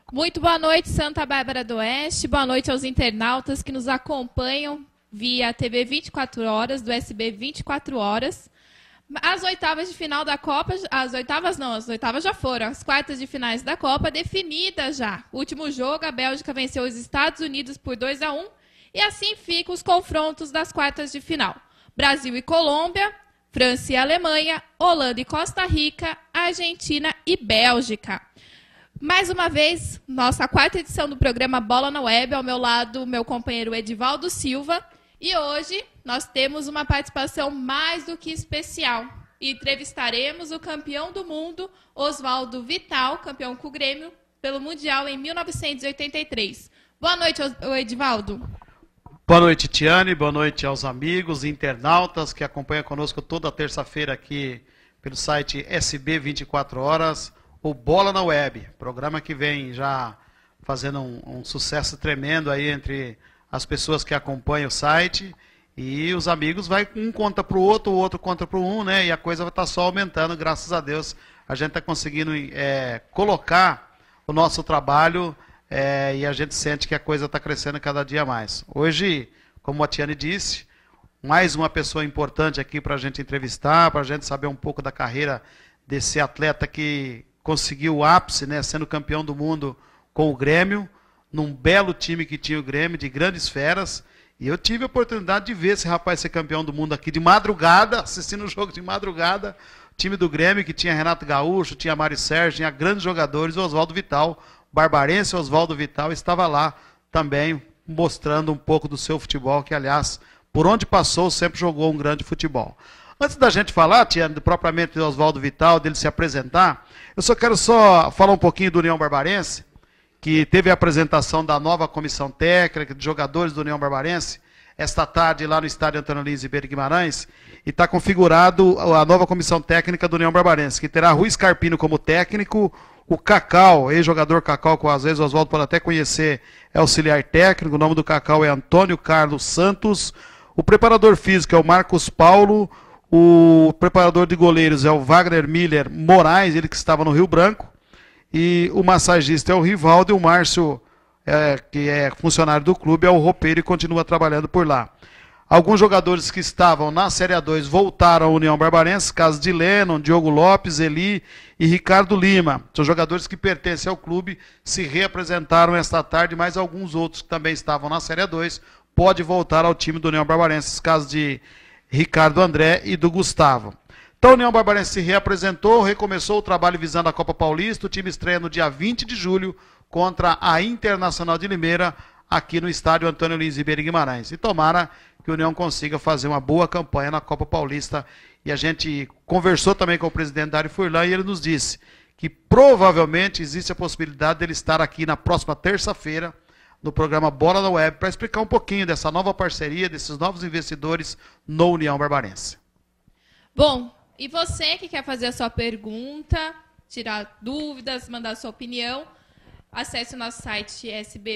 Muito boa noite, Santa Bárbara do Oeste. Boa noite aos internautas que nos acompanham via TV 24 horas, do SB 24 horas. As oitavas de final da Copa, as oitavas já foram, as quartas de finais da Copa definidas já. O último jogo, a Bélgica venceu os Estados Unidos por 2-1 e assim ficam os confrontos das quartas de final. Brasil e Colômbia, França e Alemanha, Holanda e Costa Rica, Argentina e Bélgica. Mais uma vez, nossa quarta edição do programa Bola na Web, ao meu lado, meu companheiro Edivaldo Silva. E hoje nós temos uma participação mais do que especial. Entrevistaremos o campeão do mundo, Oswaldo Vital, campeão com o Grêmio pelo Mundial em 1983. Boa noite, Edivaldo. Boa noite, Tiane. Boa noite aos amigos, internautas que acompanham conosco toda terça-feira aqui pelo site SB 24 Horas, ou Bola na Web, programa que vem já fazendo um sucesso tremendo aí entre as pessoas que acompanham o site, e os amigos vai um conta para o outro conta para um, né? E a coisa vai estar só aumentando, graças a Deus. A gente está conseguindo colocar o nosso trabalho e a gente sente que a coisa está crescendo cada dia mais. Hoje, como a Tiane disse, mais uma pessoa importante aqui para a gente entrevistar, para a gente saber um pouco da carreira desse atleta que conseguiu o ápice, né? Sendo campeão do mundo com o Grêmio, num belo time que tinha o Grêmio, de grandes feras. E eu tive a oportunidade de ver esse rapaz ser campeão do mundo aqui de madrugada, assistindo o jogo de madrugada. O time do Grêmio, que tinha Renato Gaúcho, tinha Mário Sérgio, tinha grandes jogadores, o Oswaldo Vital, barbarense Oswaldo Vital, estava lá também mostrando um pouco do seu futebol, que, aliás, por onde passou, sempre jogou um grande futebol. Antes da gente falar, Tiane, propriamente do Oswaldo Vital, dele se apresentar, eu só quero falar um pouquinho do União Barbarense, que teve a apresentação da nova comissão técnica, de jogadores do União Barbarense, esta tarde lá no estádio Antônio Lins Ribeiro Guimarães, e está configurado a nova comissão técnica do União Barbarense, que terá Rui Scarpino como técnico, o Cacau, ex-jogador Cacau, que às vezes o Oswaldo pode até conhecer, é auxiliar técnico, o nome do Cacau é Antônio Carlos Santos, o preparador físico é o Marcos Paulo, o preparador de goleiros é o Wagner Miller Moraes, ele que estava no Rio Branco, e o massagista é o Rivaldo, e o Márcio, que é funcionário do clube, é o roupeiro e continua trabalhando por lá. Alguns jogadores que estavam na Série A2 voltaram à União Barbarense, caso de Lennon, Diogo Lopes, Eli e Ricardo Lima. São jogadores que pertencem ao clube, se reapresentaram esta tarde, mas alguns outros que também estavam na Série A2 podem voltar ao time do União Barbarense, caso de Ricardo André e do Gustavo. Então, a União Barbarense se reapresentou, recomeçou o trabalho visando a Copa Paulista. O time estreia no dia 20 de julho contra a Internacional de Limeira, aqui no estádio Antônio Lins Ribeiro Guimarães. E tomara que a União consiga fazer uma boa campanha na Copa Paulista. E a gente conversou também com o presidente Dário Furlan e ele nos disse que provavelmente existe a possibilidade dele estar aqui na próxima terça-feira no programa Bola na Web para explicar um pouquinho dessa nova parceria, desses novos investidores no União Barbarense. Bom, e você que quer fazer a sua pergunta, tirar dúvidas, mandar a sua opinião, acesse o nosso site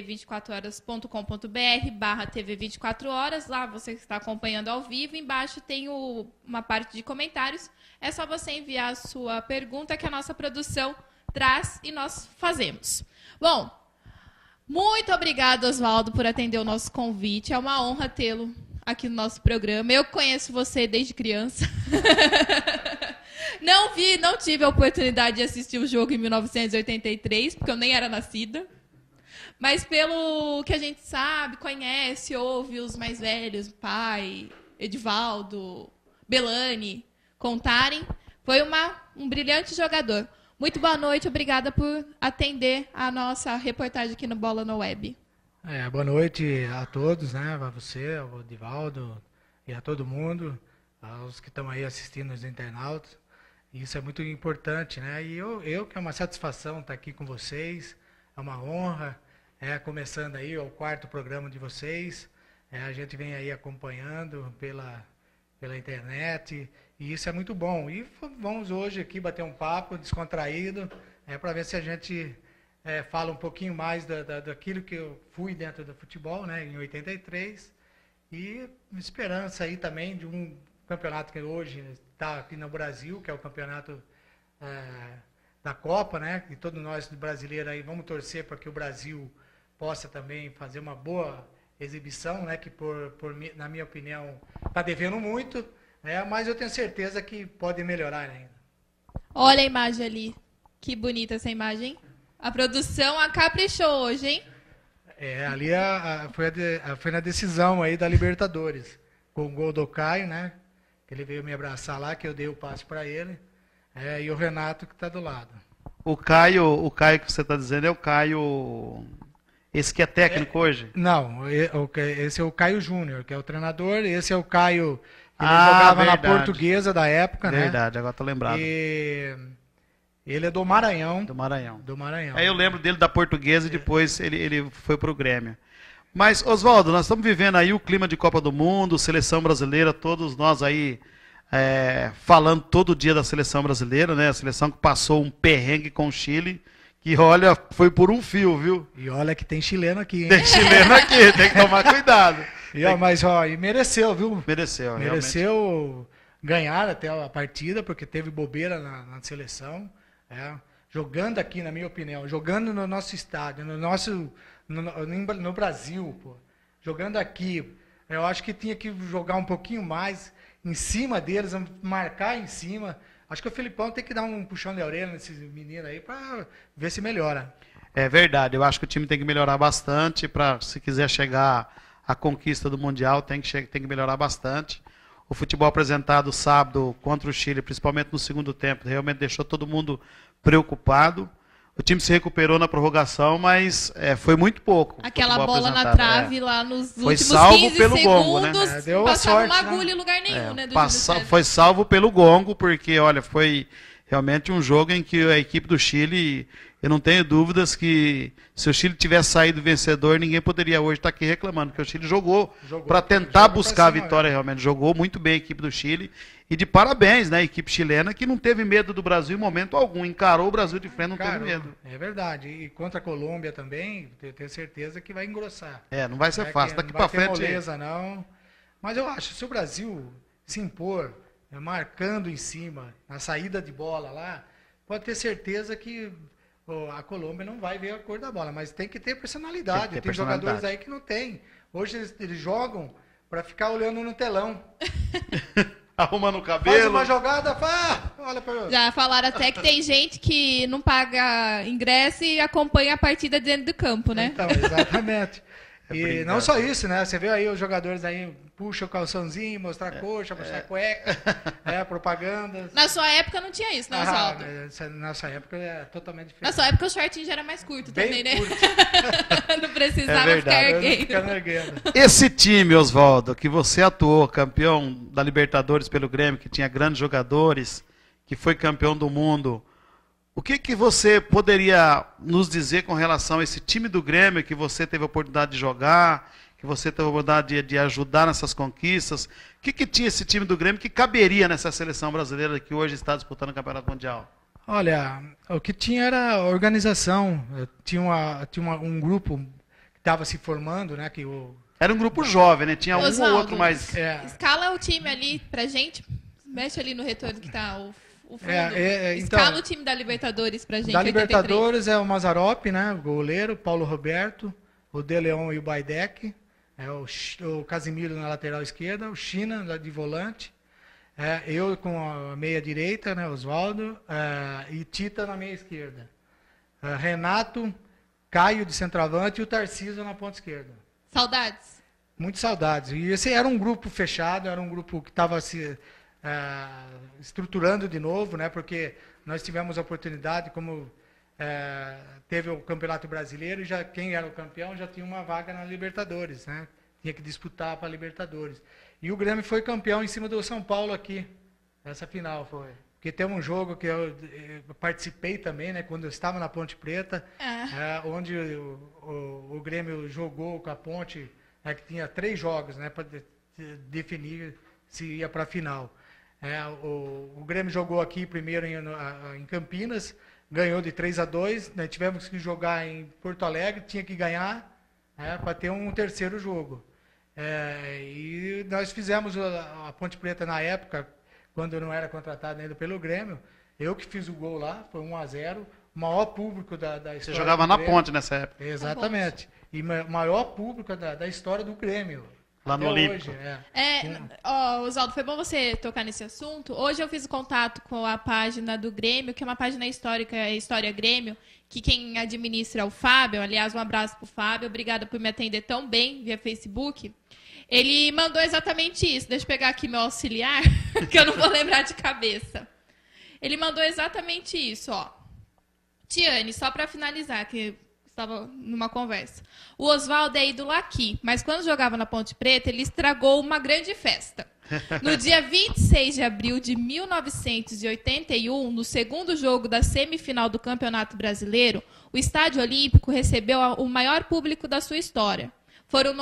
sb24horas.com.br/tv24horas. Lá você está acompanhando ao vivo. Embaixo tem uma parte de comentários. É só você enviar a sua pergunta que a nossa produção traz e nós fazemos. Bom, muito obrigado, Oswaldo, por atender o nosso convite. É uma honra tê-lo aqui no nosso programa. Eu conheço você desde criança. Não tive a oportunidade de assistir o jogo em 1983, porque eu nem era nascida. Mas pelo que a gente sabe, conhece, ouve os mais velhos, pai, Edivaldo, Belani, contarem, foi um brilhante jogador. Muito boa noite, obrigada por atender a nossa reportagem aqui no Bola no Web. Boa noite a todos, né? A você, ao Edivaldo e a todo mundo, aos que estão aí assistindo, os internautas. Isso é muito importante, né? E eu que é uma satisfação estar aqui com vocês, é uma honra, começando aí o 4º programa de vocês. A gente vem aí acompanhando pela internet, e isso é muito bom. E vamos hoje aqui bater um papo descontraído, para ver se a gente fala um pouquinho mais daquilo que eu fui dentro do futebol, né, em 83, e esperança aí também de um campeonato que hoje está aqui no Brasil, que é o campeonato da Copa, né? E todos nós brasileiros aí vamos torcer para que o Brasil possa também fazer uma boa exibição, né? Que na minha opinião está devendo muito, né? Mas eu tenho certeza que pode melhorar ainda. Olha a imagem ali, que bonita essa imagem. A produção caprichou hoje, hein? Ali foi na decisão aí da Libertadores, com o gol do Caio, né? Que ele veio me abraçar lá, que eu dei o passe para ele, e o Renato que está do lado. O Caio que você está dizendo é o Caio, esse que é técnico hoje? Não, esse é o Caio Júnior, que é o treinador, esse é o Caio que ele jogava verdade. Na Portuguesa da época, né? Verdade, agora estou lembrado. E ele é do Maranhão. Do Maranhão. Do Maranhão. Aí eu lembro dele da Portuguesa e depois ele foi pro Grêmio. Mas, Oswaldo, nós estamos vivendo aí o clima de Copa do Mundo, seleção brasileira, todos nós aí falando todo dia da seleção brasileira, né? A seleção que passou um perrengue com o Chile, que olha, foi por um fio, viu? E olha que tem chileno aqui, hein? Tem chileno aqui, tem que tomar cuidado. E mereceu, viu? Mereceu ganhar até a partida, porque teve bobeira na seleção. Jogando aqui, na minha opinião, jogando no nosso estádio, no Brasil, pô. Jogando aqui, eu acho que tinha que jogar um pouquinho mais em cima deles, marcar em cima. Acho que o Felipão tem que dar um puxão de orelha nesses meninos aí para ver se melhora. É verdade, eu acho que o time tem que melhorar bastante para, se quiser chegar à conquista do Mundial, tem que melhorar bastante. O futebol apresentado sábado contra o Chile, principalmente no segundo tempo, realmente deixou todo mundo preocupado. O time se recuperou na prorrogação, mas foi muito pouco. Aquela bola na trave lá nos foi últimos salvo 15 pelo segundos, gongo, né? Deu passava sorte, uma agulha em lugar nenhum, né? Foi salvo pelo gongo, porque, olha, foi realmente um jogo em que a equipe do Chile, eu não tenho dúvidas que se o Chile tivesse saído vencedor, ninguém poderia hoje estar aqui reclamando, porque o Chile jogou para tentar buscar a vitória realmente. Jogou muito bem a equipe do Chile. E de parabéns, né, a equipe chilena, que não teve medo do Brasil em momento algum. Encarou o Brasil de frente, não teve medo. É verdade. E contra a Colômbia também, eu tenho certeza que vai engrossar. Não vai ser fácil. Daqui para frente. Não vai ter moleza, não. Mas eu acho, se o Brasil se impor, marcando em cima, na saída de bola lá, pode ter certeza que a Colômbia não vai ver a cor da bola. Mas tem que ter personalidade. Tem jogadores aí que não tem. Hoje eles jogam para ficar olhando no telão. Arrumando o cabelo. Faz uma jogada, olha pra... Já falaram até que tem gente que não paga ingresso e acompanha a partida dentro do campo, né? Então, exatamente. E não só isso, né? Você vê aí os jogadores aí puxa o calçãozinho, mostrar a coxa, mostrar a cueca, propaganda. Na sua época não tinha isso, né, Oswaldo? Na nossa época é totalmente diferente. Na sua época o shortinho já era mais curto também, né? Curto. Não precisava ficar erguendo. Esse time, Oswaldo, que você atuou, campeão da Libertadores pelo Grêmio, que tinha grandes jogadores, que foi campeão do mundo, o que você poderia nos dizer com relação a esse time do Grêmio que você teve a oportunidade de jogar, que você teve a oportunidade de ajudar nessas conquistas? O que tinha esse time do Grêmio que caberia nessa seleção brasileira que hoje está disputando o Campeonato Mundial? Olha, o que tinha era organização. Tinha um grupo que estava se formando, né? Era um grupo jovem, né? Tinha Oswaldo, um ou outro mais... Escala o time ali pra gente. Mexe ali no retorno que está o fundo. Então, escala o time da Libertadores pra gente. Da Libertadores é o Mazzaropi, né? O goleiro, Paulo Roberto, o De Leon e o Baidec, o Casimiro na lateral esquerda, o China lá de volante, eu com a meia direita, né? Oswaldo, e Tita na meia esquerda. Renato, Caio de centroavante e o Tarcísio na ponta esquerda. Saudades? Muitas saudades. E esse era um grupo fechado, era um grupo que estava se estruturando de novo, né? Porque nós tivemos a oportunidade, como teve o Campeonato Brasileiro, e quem era o campeão já tinha uma vaga na Libertadores, né? Tinha que disputar para a Libertadores. E o Grêmio foi campeão em cima do São Paulo aqui, nessa final. Foi. Porque tem um jogo que eu participei também, né? Quando eu estava na Ponte Preta, onde o Grêmio jogou com a Ponte, que tinha 3 jogos, né? Para definir se ia para a final. O Grêmio jogou aqui primeiro em Campinas, ganhou de 3-2, né? Tivemos que jogar em Porto Alegre, tinha que ganhar para ter um terceiro jogo. E nós fizemos a Ponte Preta na época, quando eu não era contratado ainda pelo Grêmio, Eu que fiz o gol lá, foi 1-0, o maior público da história. Você jogava na Ponte nessa época. Exatamente. E maior público da história do Grêmio. Lá no Olímpico. Oswaldo, foi bom você tocar nesse assunto. Hoje eu fiz contato com a página do Grêmio, que é uma página histórica, História Grêmio, que quem administra é o Fábio. Aliás, um abraço pro Fábio. Obrigada por me atender tão bem via Facebook. Ele mandou exatamente isso. Deixa eu pegar aqui meu auxiliar, que eu não vou lembrar de cabeça. Ele mandou exatamente isso, ó. Tiane, só para finalizar, que estava numa conversa. O Oswaldo é ídolo aqui, mas quando jogava na Ponte Preta, ele estragou uma grande festa. No dia 26 de abril de 1981, no segundo jogo da semifinal do Campeonato Brasileiro, o Estádio Olímpico recebeu o maior público da sua história. Foram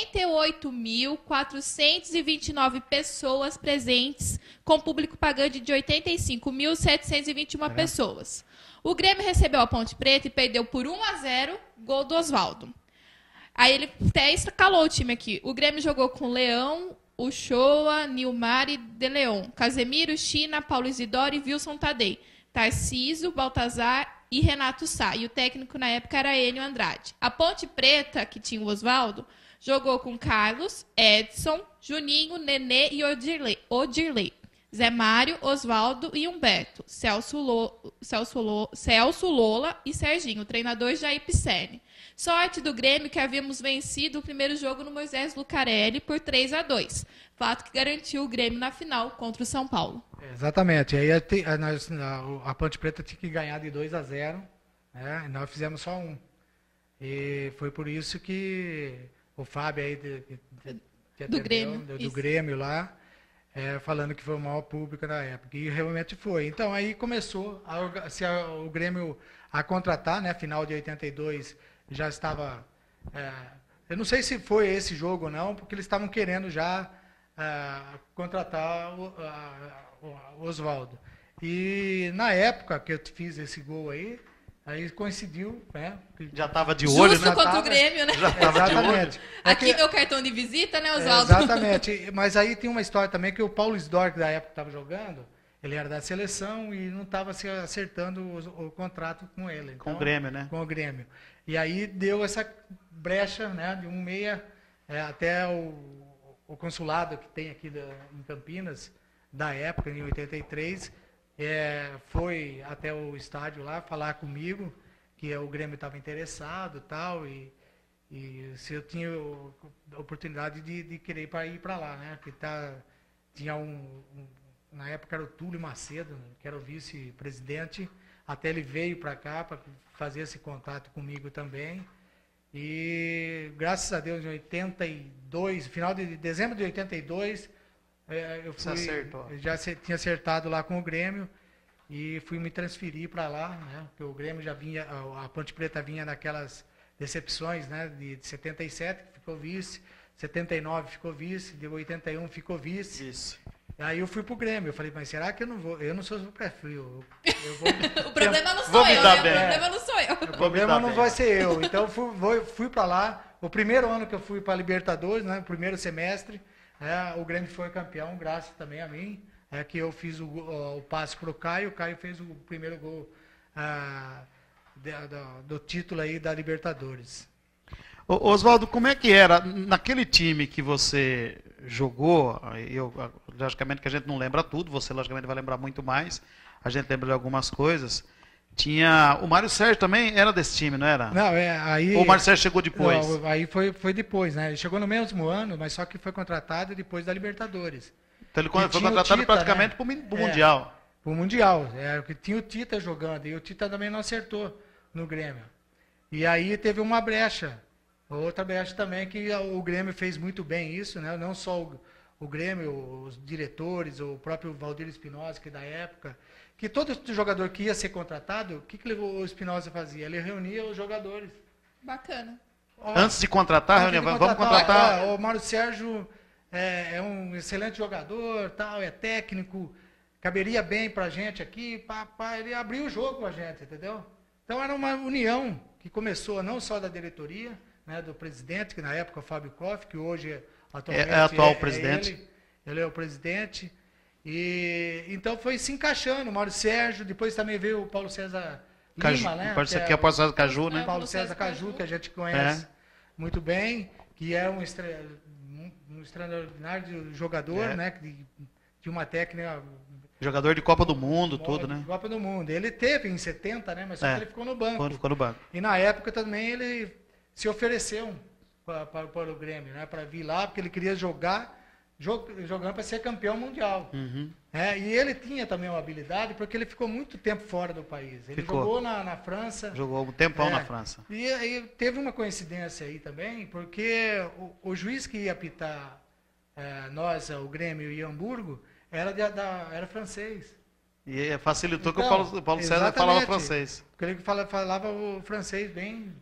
98.429 pessoas presentes, com público pagante de 85.721 pessoas. O Grêmio recebeu a Ponte Preta e perdeu por 1-0, gol do Oswaldo. Aí ele até escalou o time aqui. O Grêmio jogou com Leão, Uchoa, Nilmar e De Leon, Casemiro, China, Paulo Isidoro e Wilson Tadei, Tarcísio, Baltazar e Renato Sá. E o técnico na época era Enio Andrade. A Ponte Preta, que tinha o Oswaldo, jogou com Carlos, Edson, Juninho, Nenê e Odirley. Zé Mário, Oswaldo e Humberto, Celso Lola e Serginho, o treinador Jair Pisserni. Sorte do Grêmio que havíamos vencido o primeiro jogo no Moisés Lucarelli por 3-2, fato que garantiu o Grêmio na final contra o São Paulo. Exatamente, aí a Ponte Preta tinha que ganhar de 2-0, né? E nós fizemos só 1. E foi por isso que o Fábio aí do Grêmio lá, falando que foi o maior público na época. E realmente foi. Então aí começou o Grêmio a contratar, né? Final de 82 já estava... eu não sei se foi esse jogo ou não, porque eles estavam querendo já contratar o Oswaldo. E na época que eu fiz esse gol aí coincidiu, né? Já estava de olho, justo contra o Grêmio, né? Já tava Exatamente. de olho. Aqui meu cartão de visita, né, Oswaldo? Exatamente. Mas aí tem uma história também que o Paulo Isidoro, que da época estava jogando, ele era da seleção e não estava se acertando o contrato com ele. Então, com o Grêmio, né? Com o Grêmio. E aí deu essa brecha, né, de 1-6 até o consulado que tem aqui em Campinas, da época, em 83, foi até o estádio lá falar comigo que o Grêmio estava interessado e se eu tinha a oportunidade de querer ir para lá, né? Porque tinha na época era o Túlio Macedo, que era o vice-presidente, até ele veio para cá para fazer esse contato comigo também. E graças a Deus, em 82, final de dezembro de 82, eu já tinha acertado lá com o Grêmio e fui me transferir para lá, né? Porque o Grêmio já vinha, a Ponte Preta vinha naquelas decepções, né? De 77 que ficou vice, 79 ficou vice, de 81 ficou vice. Isso. Aí eu fui pro Grêmio, eu falei, mas será que eu não vou? Eu não sou super frio. O problema não sou eu, né? O problema não sou eu. O problema não vai ser eu. Então fui para lá. O primeiro ano que eu fui para a Libertadores, né? O primeiro semestre, o Grêmio foi campeão, graças também a mim. Que eu fiz o passe pro Caio, o Caio fez o primeiro gol do título aí da Libertadores. Oswaldo, como é que era naquele time que você jogou? Logicamente que a gente não lembra tudo, você logicamente vai lembrar muito mais, a gente lembra de algumas coisas. Tinha o Mário Sérgio também era desse time, não era? Não, aí. Ou o Mário Sérgio chegou depois? Não, aí foi depois, né? Ele chegou no mesmo ano, mas só que foi contratado depois da Libertadores. Então ele foi contratado praticamente, né, para o Mundial. Para o Mundial. Porque tinha o Tita jogando, e o Tita também não acertou no Grêmio. E aí teve uma brecha. Outra brecha também que o Grêmio fez muito bem isso, né? Não só o Grêmio, os diretores, o próprio Valdir Espinosa, que da época, que todo jogador que ia ser contratado, o que o Espinosa fazia? Ele reunia os jogadores. Bacana. Antes de contratar, vamos contratar. O Mário Sérgio é um excelente jogador, é técnico, caberia bem pra gente aqui, ele abriu o jogo com a gente, entendeu? Então era uma união que começou não só da diretoria, né, do presidente, que na época é o Fábio Koff, que hoje atualmente atual presidente. Ele é o presidente. E então foi se encaixando, o Mário Sérgio, depois também veio o Paulo César Lima, né? Que é o Paulo César Caju, né? Paulo César Caju, que a gente conhece muito bem, que é um extraordinário jogador, né? De uma técnica... Jogador de Copa do Mundo, tudo, né? Copa do Mundo. Ele teve em 70, né? Mas só que ele ficou no banco. Ficou no banco. E na época também ele se ofereceu para o Grêmio, né? Para vir lá, porque ele queria jogando para ser campeão mundial. E ele tinha também uma habilidade, porque ele ficou muito tempo fora do país. Ele jogou na França. Jogou um tempão na França. E aí teve uma coincidência aí também, porque o juiz que ia apitar o Grêmio e Hamburgo, era francês. E facilitou que o Paulo César falava francês. Porque ele falava o francês bem,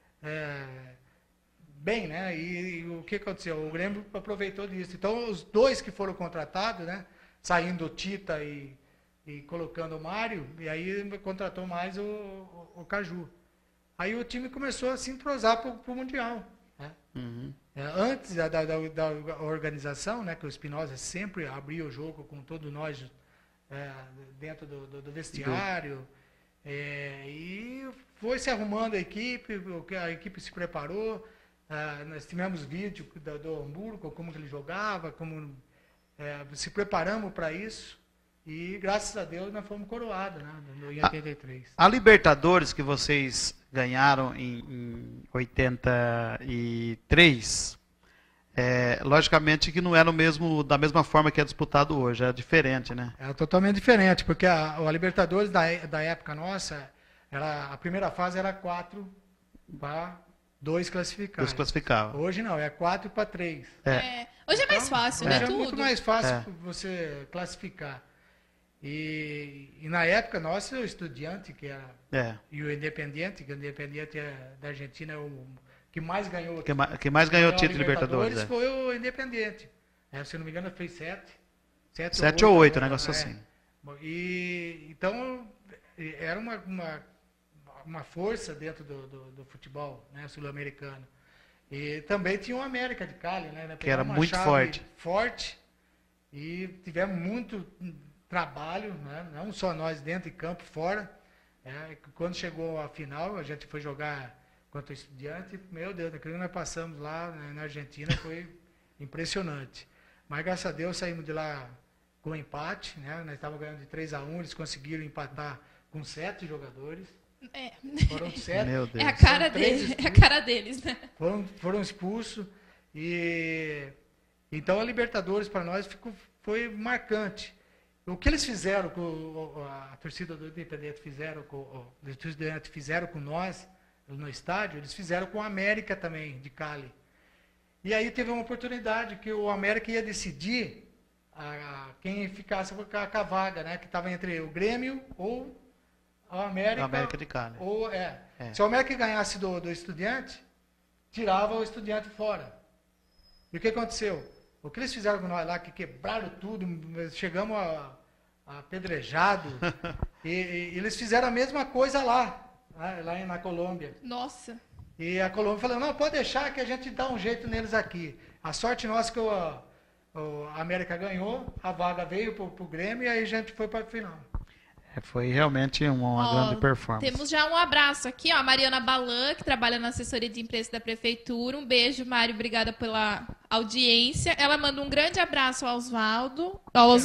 né? E o que aconteceu? O Grêmio aproveitou disso. Então, os dois que foram contratados, né? Saindo o Tita e colocando o Mário, e aí contratou mais o Caju. Aí o time começou a se entrosar para o Mundial. Né? Antes da organização, né, que o Espinosa sempre abria o jogo com todos nós dentro do vestiário, e foi se arrumando a equipe se preparou, nós tivemos vídeo do Hamburgo, como que ele jogava, se preparamos para isso, e graças a Deus nós fomos coroados, né, em 83. A Libertadores que vocês ganharam em 83, logicamente que não era da mesma forma que é disputado hoje, é diferente, né? É totalmente diferente, porque a Libertadores da época nossa, a primeira fase era 4 para 2 classificados. 2 classificavam. Hoje não, é 4 para 3. Hoje é mais fácil, né? Hoje é muito mais fácil você classificar. E na época nossa, o Estudiante, que era, e o Independiente, que o Independiente da Argentina é o que mais ganhou. Que mais ganhou o título de Libertadores. Foi o Independiente. Se não me engano, fez 7 ou 8, um negócio assim. Então, era uma força dentro do futebol, né, sul-americano. E também tinha o América de Cali, né? Que era muito forte. E tivemos muito trabalho, né? Não só nós dentro de campo, fora. Quando chegou a final, a gente foi jogar contra o Estudiante, meu Deus, aquilo que nós passamos lá, né, na Argentina foi impressionante. Mas graças a Deus saímos de lá com empate, né? Nós estávamos ganhando de 3-1, eles conseguiram empatar com 7 jogadores. Foram 7. Meu Deus. É a cara deles, né? Foram expulsos. Então a Libertadores para nós foi marcante. O que eles fizeram, a torcida do Independente fizeram com nós no estádio, eles fizeram com a América também, de Cali. E aí teve uma oportunidade que o América ia decidir quem ficasse com a vaga, né? Que estava entre o Grêmio ou a América de Cali. Se o América ganhasse do Estudiante, tirava o Estudiante fora. E o que aconteceu? O que eles fizeram com nós lá, que quebraram tudo, chegamos apedrejado, e eles fizeram a mesma coisa lá na Colômbia. Nossa. E a Colômbia falou, não, pode deixar que a gente dá um jeito neles aqui. A sorte nossa que a América ganhou, a vaga veio para o Grêmio e aí a gente foi para a final. Foi realmente uma grande performance. Temos já um abraço aqui, a Mariana Balan, que trabalha na assessoria de imprensa da Prefeitura. Um beijo, Mário, obrigada pela audiência. Ela manda um grande abraço ao Oswaldo.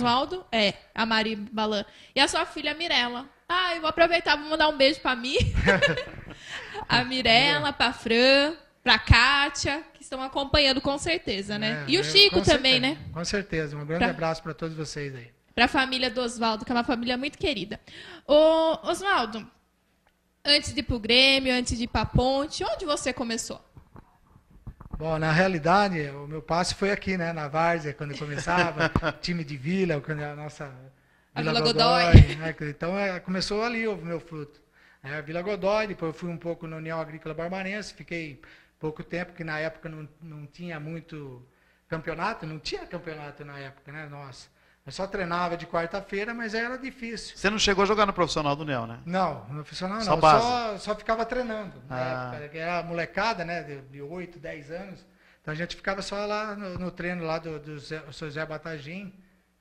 A Mari Balan. E a sua filha, Mirella. Eu vou aproveitar, vou mandar um beijo para mim. A Mirella, para a Fran, para a Kátia, que estão acompanhando com certeza, né? E o Chico também, né? Com certeza. Um grande abraço para todos vocês aí. Para a família do Oswaldo, que é uma família muito querida. Ô, Oswaldo, antes de ir para o Grêmio, antes de ir para a Ponte, onde você começou? Bom, na realidade, o meu passe foi aqui, né? Na Várzea, quando eu começava, time de Vila, quando a nossa Vila Godoy. Né? Então, começou ali o meu fruto. A Vila Godoy, depois eu fui um pouco na União Agrícola Barbarense, fiquei pouco tempo, que na época não tinha muito campeonato, não tinha campeonato na época, né? Nossa. Eu só treinava de quarta-feira, mas era difícil. Você não chegou a jogar no profissional do União, né? Não, no profissional não. Só ficava treinando. Na época, que era molecada, né? De 8, 10 anos. Então a gente ficava só lá no treino lá do seu Zé Batagim,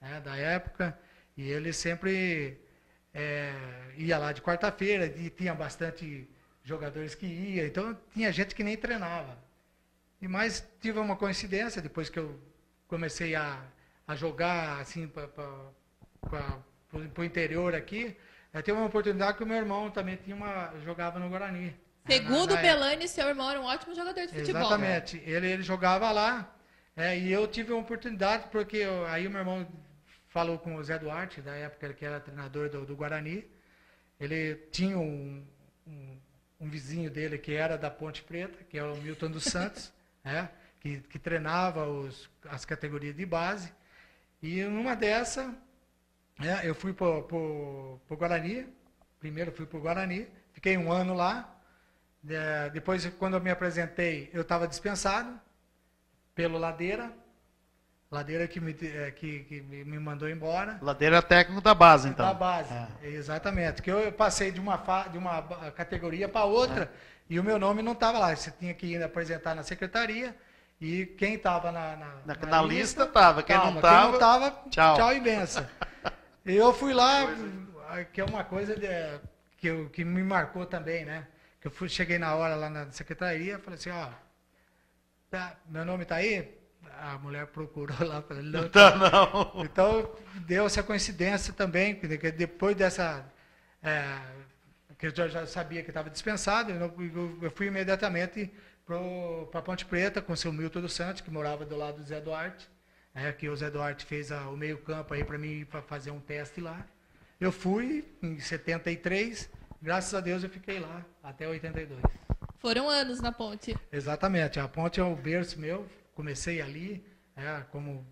né, da época, e ele sempre ia lá de quarta-feira, e tinha bastante jogadores que iam, então tinha gente que nem treinava. E mais tive uma coincidência, depois que eu comecei a jogar assim para o interior aqui, eu tive uma oportunidade que o meu irmão também jogava no Guarani. Segundo o Belani, seu irmão era um ótimo jogador de futebol. Exatamente. Ele jogava lá, e eu tive uma oportunidade, porque aí o meu irmão falou com o Zé Duarte, da época que era treinador do Guarani. Ele tinha um vizinho dele que era da Ponte Preta, que é o Milton dos Santos, que treinava as categorias de base. E numa dessa, eu fui para o Guarani. Primeiro fui para o Guarani, fiquei um ano lá. Depois, quando eu me apresentei, eu estava dispensado pelo Ladeira. Ladeira que me mandou embora. Ladeira técnico da base, então. Da base, exatamente. Que eu passei de uma categoria para outra e o meu nome não estava lá. Você tinha que ir apresentar na secretaria e quem estava na lista estava. Quem não estava, tchau e benção. E eu fui lá, que é uma coisa que me marcou também, né? Que eu cheguei na hora lá na secretaria, falei assim, meu nome está aí? A mulher procurou lá, falei, não. Então, deu essa coincidência também, que depois dessa, que eu já sabia que estava dispensado, eu fui imediatamente para Ponte Preta com o seu Milton dos Santos, que morava do lado do Zé Duarte, que o Zé Duarte fez o meio campo aí para mim, para fazer um teste lá. Eu fui em 73, graças a Deus eu fiquei lá até 82. Foram anos na Ponte. Exatamente, a Ponte é o berço meu. Comecei ali como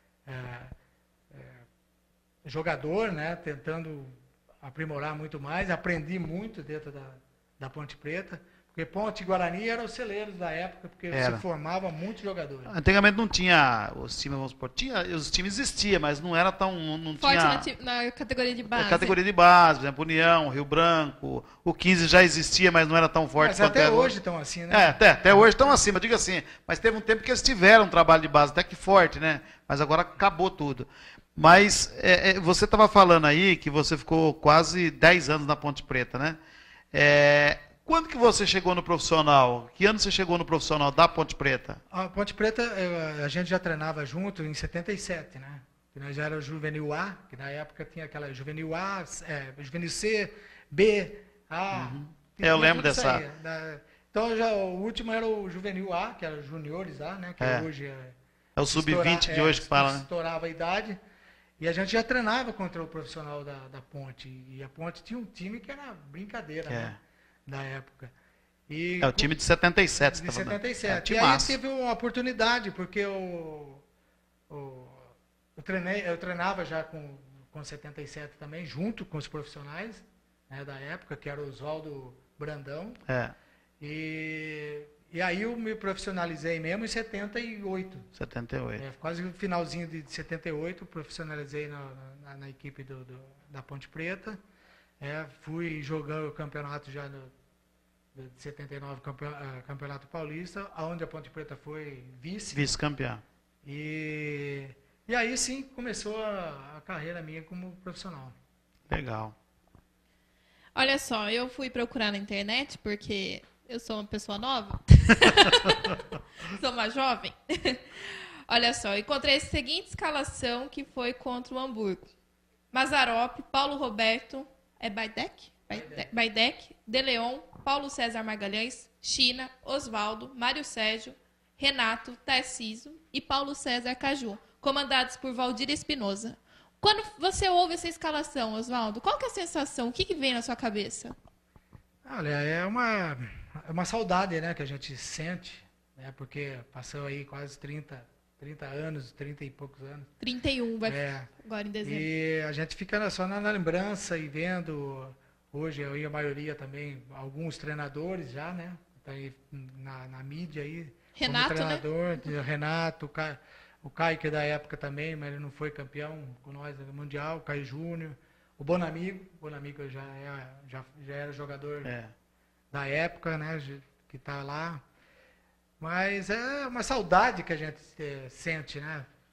jogador, né, tentando aprimorar muito mais. Aprendi muito dentro da Ponte Preta, porque Ponte e Guarani eram os celeiros da época, porque se formava muitos jogadores. Antigamente não tinha os times, vamos supor, os times existiam, mas não era tão... Não forte tinha, na categoria de base. Na categoria de base, por exemplo, União, Rio Branco, o 15 já existia, mas não era tão forte mas quanto até hoje estão assim, né? Até hoje estão acima, digo assim, mas teve um tempo que eles tiveram um trabalho de base até que forte, né? Mas agora acabou tudo. Mas você estava falando aí que você ficou quase 10 anos na Ponte Preta, né? Quando que você chegou no profissional? Que ano você chegou no profissional da Ponte Preta? A Ponte Preta, a gente já treinava junto em 77, né? Nós já era o Juvenil A, que na época tinha aquela Juvenil A, Juvenil C, B, A. Eu lembro dessa. Então o último era o Juvenil A, que era Juniores A, né? Que hoje é o Sub-20 de hoje que fala, né? Estourava a idade. E a gente já treinava contra o profissional da Ponte. E a Ponte tinha um time que era brincadeira, né? Da época. O time de 77. De 77. E aí teve uma oportunidade, porque eu treinava já com 77 também, junto com os profissionais, né, da época, que era o Oswaldo Brandão. E aí eu me profissionalizei mesmo em 78. 78. Quase no finalzinho de 78, profissionalizei na equipe da Ponte Preta. Fui jogando o campeonato já de 79, Campeonato Paulista, onde a Ponte Preta foi vice-campeã. E aí sim começou a carreira minha como profissional. Legal. Olha só, eu fui procurar na internet porque eu sou uma pessoa nova. Sou uma jovem. Olha só, encontrei a seguinte escalação que foi contra o Hamburgo. Mazzaropi, Paulo Roberto, Baidec, De Leon, Paulo César Magalhães, China, Osvaldo, Mário Sérgio, Renato, Tarcísio e Paulo César Caju, comandados por Valdir Espinosa. Quando você ouve essa escalação, Osvaldo, qual que é a sensação? O que vem na sua cabeça? Olha, é uma saudade, né, que a gente sente, né, porque passou aí quase 30 anos, 30 e poucos anos. 31, agora em dezembro. E a gente fica só na lembrança e vendo, hoje a maioria também, alguns treinadores já, né, tá aí na mídia aí. Renato, como treinador, né? Renato, o Caio, que é da época também, mas ele não foi campeão com nós no Mundial, o Caio Júnior, o Bonamigo já era jogador da época, né, que está lá. Mas é uma saudade que a gente sente, né?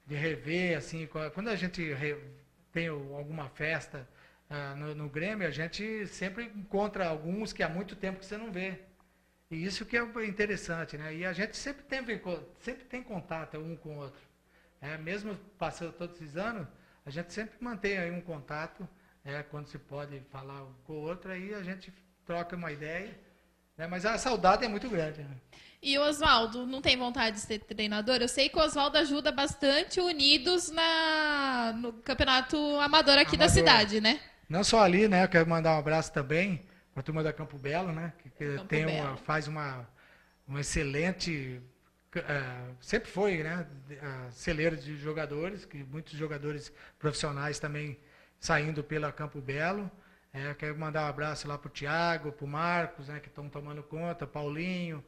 rever, assim, quando a gente tem alguma festa no Grêmio, a gente sempre encontra alguns que há muito tempo que você não vê. E isso que é interessante, né? E a gente sempre tem contato um com o outro. Mesmo passando todos esses anos, a gente sempre mantém aí um contato, quando se pode falar um com o outro, aí a gente troca uma ideia, né? Mas a saudade é muito grande, né? E o Oswaldo, não tem vontade de ser treinador? Eu sei que o Oswaldo ajuda bastante Unidos no campeonato amador aqui da cidade, né? Não só ali, né? Eu quero mandar um abraço também para a turma da Campo Belo, né? Que faz uma excelente... sempre foi, né? Celeiro de jogadores, que muitos jogadores profissionais também saindo pela Campo Belo. Quero mandar um abraço lá para o Thiago, para o Marcos, né? Que estão tomando conta, Paulinho...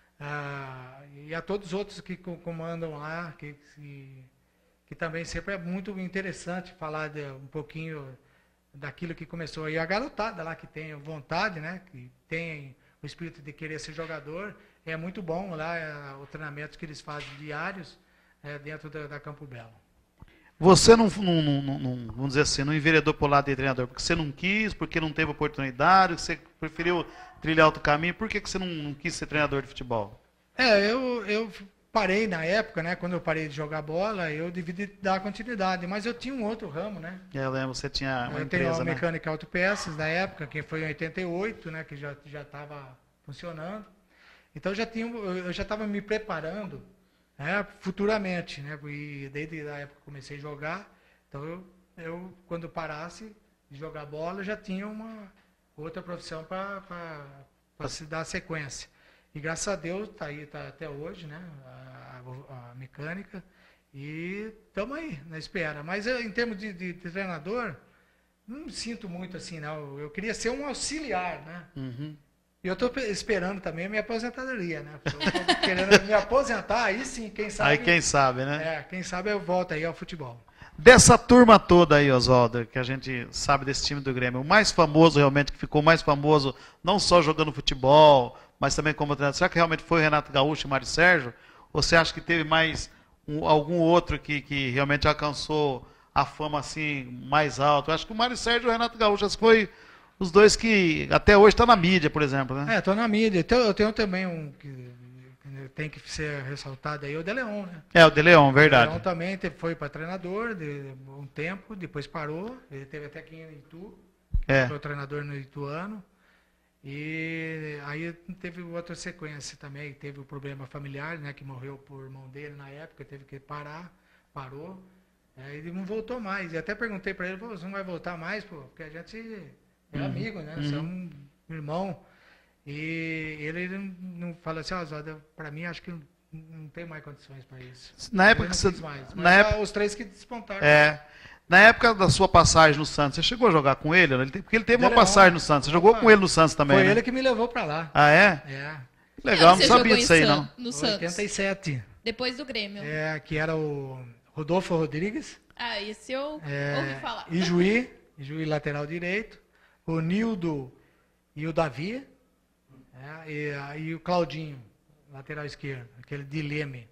e a todos os outros que comandam lá, que também sempre é muito interessante falar um pouquinho daquilo que começou. E a garotada lá que tem vontade, né, que tem o espírito de querer ser jogador, é muito bom lá o treinamento que eles fazem diários dentro da Campo Belo. Você não, vamos dizer assim, não enveredou para o lado de treinador, porque você não quis, porque não teve oportunidade, você preferiu trilhar outro caminho, por que você não quis ser treinador de futebol? Eu parei na época, né, quando eu parei de jogar bola, eu devia dar continuidade, mas eu tinha um outro ramo, né? Eu lembro, você tinha uma empresa, né? Eu tenho a né? Mecânica Autopeças, na época, que foi em 88, né, que já estava funcionando. Então eu já estava me preparando, né, futuramente, né? E desde a época que comecei a jogar, então eu quando parasse de jogar bola, já tinha uma outra profissão para se dar sequência. E graças a Deus tá até hoje, né, a mecânica, e estamos aí na espera. Mas em termos de treinador, não me sinto muito assim, não. Eu queria ser um auxiliar, né? Uhum. E eu estou esperando também a minha aposentadoria, né? Eu estou querendo me aposentar, aí sim, quem sabe... Aí quem sabe, né? Quem sabe eu volto aí ao futebol. Dessa turma toda aí, Oswaldo, que a gente sabe desse time do Grêmio, o mais famoso realmente, que ficou mais famoso, não só jogando futebol, mas também como treinador, será que realmente foi o Renato Gaúcho e o Mário Sérgio? Ou você acha que teve mais algum outro que realmente alcançou a fama assim mais alta? Eu acho que o Mário Sérgio e o Renato Gaúcho, acho que foi os dois que até hoje estão na mídia, por exemplo, né? Estou na mídia. Então, eu tenho também um que tem que ser ressaltado aí, o De Leon, né? O De Leon, verdade. O De Leon também foi para treinador de um tempo, depois parou. Ele teve até aqui em Itu, foi treinador no Ituano. E aí teve outra sequência também, teve o problema familiar, né, que morreu por mão dele na época, teve que parou. Ele não voltou mais. E até perguntei para ele, você não vai voltar mais, pô? Porque a gente é amigo, né? Você é um irmão. E ele não fala assim, Oswaldo, para mim acho que não tem mais condições para isso. Na época que você... os três que despontaram. Na época da sua passagem no Santos, você chegou a jogar com ele? Porque ele teve uma passagem no Santos. Você jogou com ele no Santos também, Foi né? ele que me levou para lá. Ah, é? Legal, não sabia disso aí, não. No Santos. 87. Depois do Grêmio. Que era o Rodolfo Rodrigues. Esse eu ouvi falar. Ijuí lateral direito. O Nildo e o Davi. E o Claudinho, lateral esquerdo. Aquele de Leme.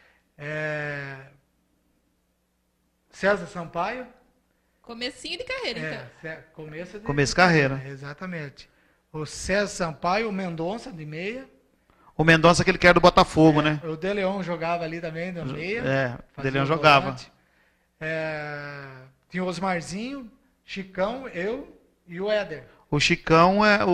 César Sampaio. Comecinho de carreira, então. Começo de carreira. Exatamente. O César Sampaio, o Mendonça, de meia. O Mendonça, aquele que era do Botafogo, né? O De Leon jogava ali também, na meia. O De Leon jogava. Tinha o Osmarzinho, Chicão, eu e o Éder. O Chicão é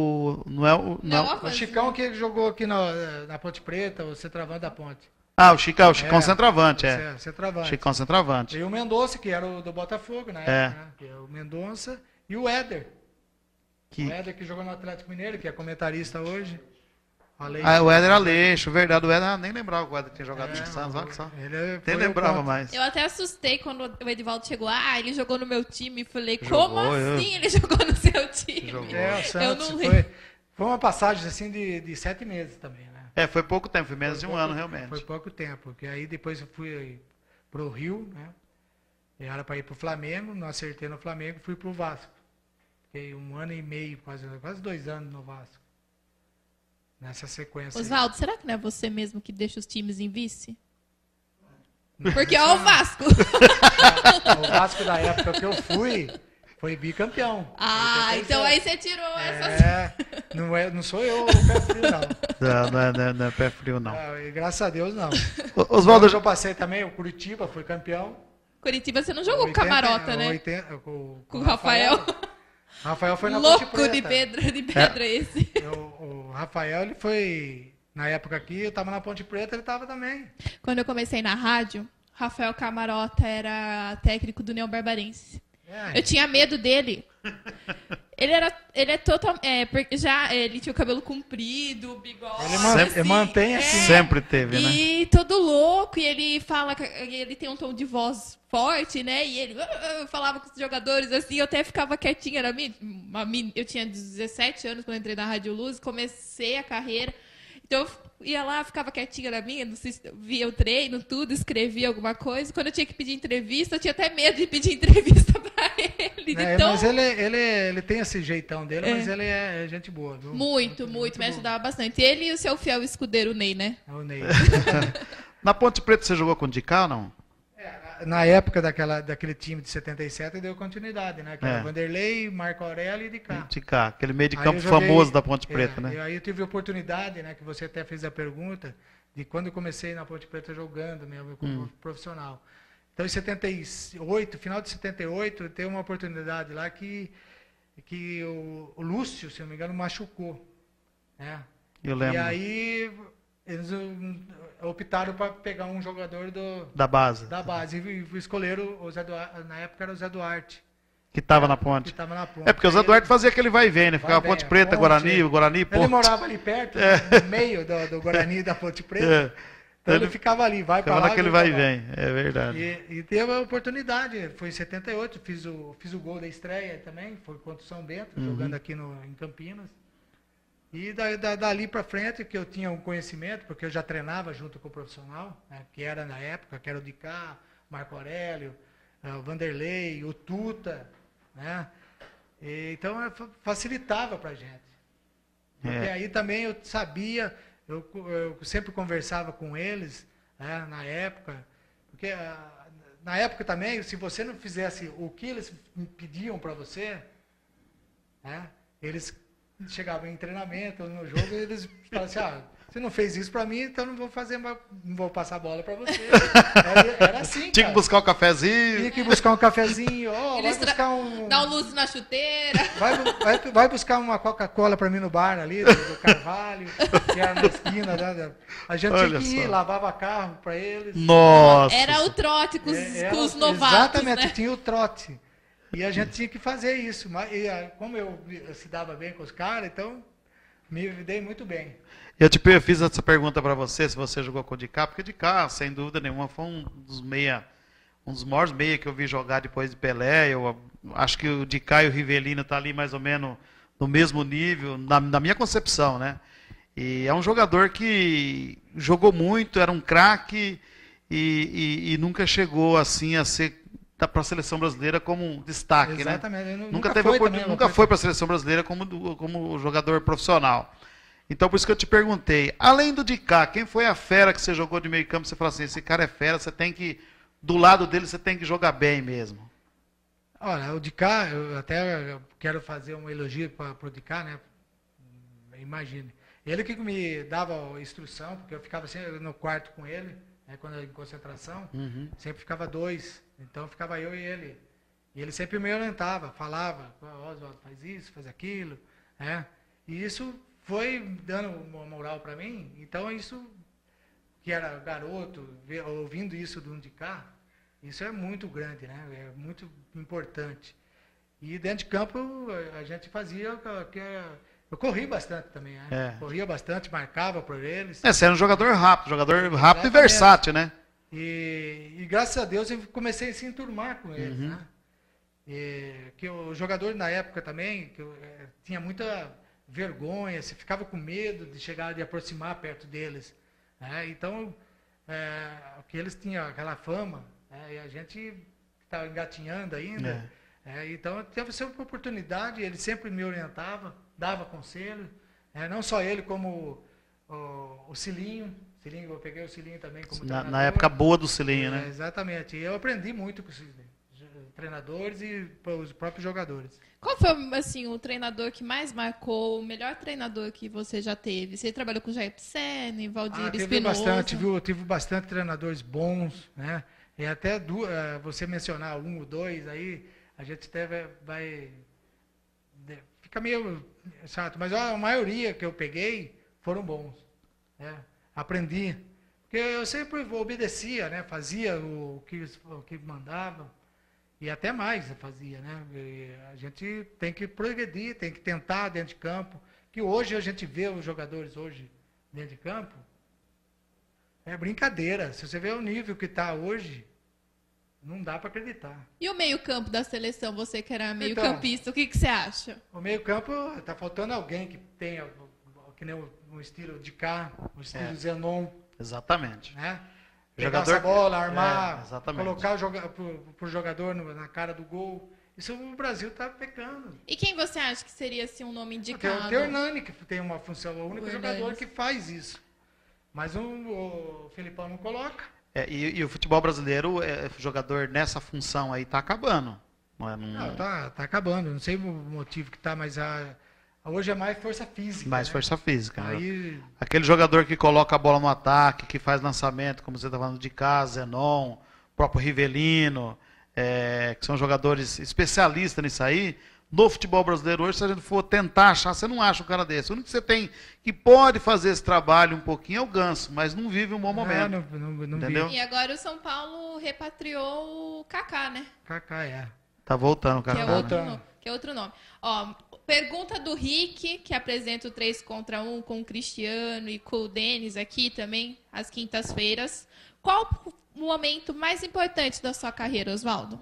o Chicão que jogou aqui na Ponte Preta, o centroavante da Ponte. O Chicão centroavante, centroavante. Chicão centroavante. E o Mendonça, que era o do Botafogo na época, né? Que é o Mendonça, e o Éder. O Éder que jogou no Atlético Mineiro, que é comentarista hoje. O Éder Aleixo, verdade. O Éder, nem lembrava que o Éder tinha jogado no Santos, olha só. Nem lembrava mais. Eu até assustei quando o Edivaldo chegou. Ele jogou no meu time. Falei, como assim ele jogou no seu time? O Santos foi uma passagem assim de 7 meses também, né? Foi pouco tempo, foi menos de um ano, realmente. Foi pouco tempo, porque aí depois eu fui para o Rio, né? Era para ir para o Flamengo, não acertei no Flamengo, fui para o Vasco. Fiquei 1 ano e meio, quase 2 anos no Vasco. Nessa sequência. Oswaldo, será que não é você mesmo que deixa os times em vice? Porque é o Vasco. O Vasco da época que eu fui foi bicampeão. Ah, então aí você tirou essa. Não sou eu o pé frio, não. Não é pé frio, não. E graças a Deus, não. Oswaldo, Eu passei também, o Curitiba foi campeão. Curitiba você não jogou com Camarota, né? Com o Rafael. Rafael foi na Ponte Preta. Louco de pedra esse. O Rafael, ele foi... Na época aqui, eu estava na Ponte Preta, ele estava também. Quando eu comecei na rádio, Rafael Camarota era técnico do União Barbarense. Eu tinha medo dele. Ele é total, porque já ele tinha o cabelo comprido, bigode. Ele mantém assim. Sempre teve, né? E todo louco, e ele fala, ele tem um tom de voz forte, né? E ele falava com os jogadores assim, eu até ficava quietinha, eu tinha 17 anos quando entrei na Rádio Luz, comecei a carreira. Então eu ia lá, ficava quietinha na minha, via o treino, tudo, escrevia alguma coisa. Quando eu tinha que pedir entrevista, eu tinha até medo de pedir entrevista para ele. Então, mas ele tem esse jeitão dele, mas ele é gente boa, viu? Muito, me ajudava bastante. Ele e o seu fiel escudeiro, o Ney, né? O Ney. Na Ponte Preta você jogou com o Dicá ou não? Na época daquele time de 77, deu continuidade, né? Que era Vanderlei, Marco Aurélio e Dicá. Dicá, aquele meio de campo famoso da Ponte Preta, né? Aí eu tive a oportunidade, né? Que você até fez a pergunta, de quando eu comecei na Ponte Preta jogando mesmo, como profissional. Então, em 78, final de 78, teve uma oportunidade lá que o Lúcio, se não me engano, machucou. Né? Eu lembro. E aí eles optaram para pegar um jogador da base. E escolheram o Zé Duarte, na época era o Zé Duarte. Que estava na ponte. É porque o Zé Duarte fazia aquele vai e vem, né? Ficava Ponte Preta, Guarani, Ponte. Ele morava ali perto, no meio do Guarani e da Ponte Preta. Então ele ficava ali, vai para lá. Naquele vai e vem, é verdade. E teve a oportunidade, foi em 78, fiz o gol da estreia também, foi contra o São Bento, jogando aqui em Campinas. E dali para frente, que eu tinha um conhecimento, porque eu já treinava junto com o profissional, né, que era na época, que era o Dicá, Marco Aurélio, o Vanderlei, o Tuta, né? Então facilitava para a gente. Porque aí também eu sabia, eu sempre conversava com eles, né, na época, porque na época também, se você não fizesse o que eles pediam para você, né, eles chegavam em treinamento, no jogo, e eles falavam assim, você não fez isso para mim, então não vou passar a bola para você. Era assim, Tinha que buscar um cafezinho. Tinha que buscar um cafezinho. Vai buscar Dá um luz na chuteira. Vai buscar uma Coca-Cola para mim no bar ali, do Carvalho, que era na esquina. A gente tinha que ir, lavava carro para eles. Nossa! Era o trote com os novatos, exatamente, né? Tinha o trote. E a gente tinha que fazer isso. E como eu se dava bem com os caras, então me dei muito bem. Eu fiz essa pergunta para você, se você jogou com o Dicá, porque o Dicá, sem dúvida nenhuma, foi um dos maiores meia que eu vi jogar depois de Pelé. Eu acho que o Dicá e o Rivelino estão ali mais ou menos no mesmo nível, na minha concepção, né? E é um jogador que jogou muito, era um craque e nunca chegou assim a ser para a seleção brasileira como um destaque, exatamente, né? Nunca foi para a seleção brasileira como jogador profissional. Então, por isso que eu te perguntei, além do Dicá, quem foi a fera que você jogou de meio campo? Você falou assim, esse cara é fera, você tem que, do lado dele, você tem que jogar bem mesmo. Olha, o Dicá, eu até quero fazer um elogio para o Dicá, né? Imagine. Ele que me dava instrução, porque eu ficava sempre no quarto com ele, né, quando eu em concentração, sempre ficava dois, então ficava eu e ele. E ele sempre me orientava, falava, Oswaldo, faz isso, faz aquilo, né? E isso foi dando uma moral para mim. Então isso, que era garoto, ouvindo isso do Dicá, isso é muito grande, né? É muito importante. E dentro de campo a gente fazia, eu corri bastante também, né? Corria bastante, marcava por eles. Você era um jogador rápido e versátil, né? E graças a Deus eu comecei a se enturmar com eles, né? Que o jogador na época também, que tinha muita vergonha, você ficava com medo de chegar, de aproximar perto deles. Né? Então, que eles tinham aquela fama, e a gente estava engatinhando ainda. Então, teve essa oportunidade, ele sempre me orientava, dava conselho. Não só ele, como o Cilinho. Eu peguei o Cilinho também como Na treinador. época boa do Cilinho, né? Exatamente. E eu aprendi muito com esses treinadores e os próprios jogadores. Qual foi, assim, o treinador que mais marcou, o melhor treinador que você já teve? Você trabalhou com o Jair Pisani, Valdir Espinosa? Tive bastante treinadores bons, né? E até você mencionar um ou dois aí, a gente até fica meio chato, mas a maioria que eu peguei foram bons, né? Aprendi, porque eu sempre obedecia, né? Fazia o que mandavam. E até mais fazia, né? E a gente tem que progredir, tem que tentar dentro de campo. Que hoje a gente vê os jogadores hoje dentro de campo, é brincadeira. Se você vê o nível que está hoje, não dá para acreditar. E o meio-campo da seleção, você que era meio-campista, o que você acha? O meio-campo está faltando alguém que tenha que nem o estilo de cá, o estilo Zenon. Exatamente. Né? Pegar essa bola, armar, colocar pro jogador na cara do gol. Isso o Brasil está pecando. E quem você acha que seria assim, um nome indicado? Tem o Hernani, que tem uma função, é o único jogador que faz isso. Mas o Felipão não coloca. E o futebol brasileiro, o jogador nessa função aí está acabando. Não, tá acabando. Não sei o motivo que está, mas hoje é mais força física. Mais, né? Força física. Aí... Aquele jogador que coloca a bola no ataque, que faz lançamento, como você está falando de casa, Zenon, o próprio Rivelino, que são jogadores especialistas nisso aí. No futebol brasileiro hoje, se a gente for tentar achar, você não acha um cara desse. O único que você tem que pode fazer esse trabalho um pouquinho é o Ganso, mas não vive um bom momento. Não entendeu? E agora o São Paulo repatriou o Kaká, né? Kaká, Tá voltando, cara. Que é outro nome. Ó, pergunta do Rick, que apresenta o 3 contra 1 com o Cristiano e com o Denis aqui também, às quintas-feiras. Qual o momento mais importante da sua carreira, Oswaldo?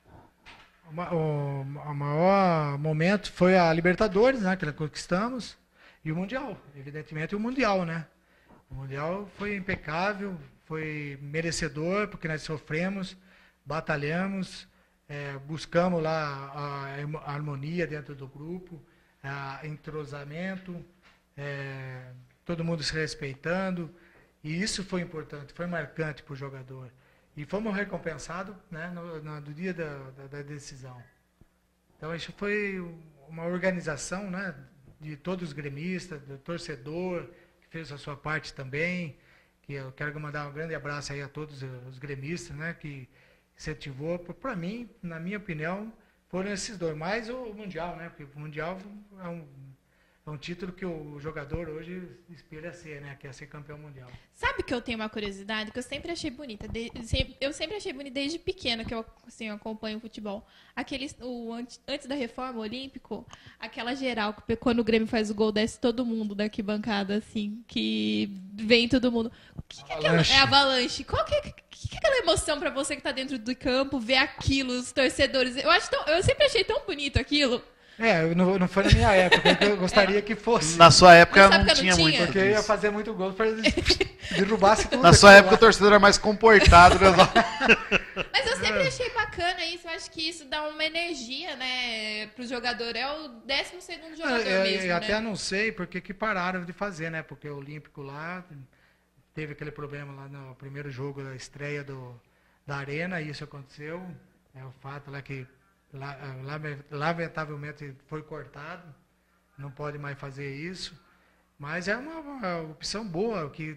O maior momento foi a Libertadores, né, que nós conquistamos, e o Mundial, evidentemente o Mundial, né? O Mundial foi impecável, foi merecedor, porque nós sofremos, batalhamos, buscamos lá a harmonia dentro do grupo, entrosamento, todo mundo se respeitando, e isso foi importante, foi marcante para o jogador. E fomos recompensados, né, no dia da decisão. Então, isso foi uma organização, né, de todos os gremistas, do torcedor, que fez a sua parte também. Que eu quero mandar um grande abraço aí a todos os gremistas, né, que incentivou. Para mim, na minha opinião, foram esses dois. Mais o Mundial, né, porque o Mundial é um título que o jogador hoje espelha ser, né? Que é ser campeão mundial. Sabe que eu tenho uma curiosidade que eu sempre achei bonita. Eu sempre achei bonita desde pequena que eu assim, acompanho o futebol. Antes da reforma olímpico, aquela geral que quando o Grêmio faz o gol, desce todo mundo da arquibancada, assim, que vem todo mundo. O que é avalanche? Qual que é aquela emoção pra você que tá dentro do campo, ver aquilo, os torcedores? Eu sempre achei tão bonito aquilo. Não foi na minha época, eu gostaria que fosse. Na sua época não tinha muito. Porque eu ia fazer muito gol para eles derrubassem tudo. Na sua época o torcedor era mais comportado. Mas eu sempre achei bacana isso, eu acho que isso dá uma energia, né, pro jogador. É o 12º jogador mesmo, eu até não sei porque que pararam de fazer, né? Porque o Olímpico lá teve aquele problema lá no primeiro jogo da estreia da Arena, e isso aconteceu. É o fato lá que lamentavelmente foi cortado, não pode mais fazer isso, mas é uma opção boa, que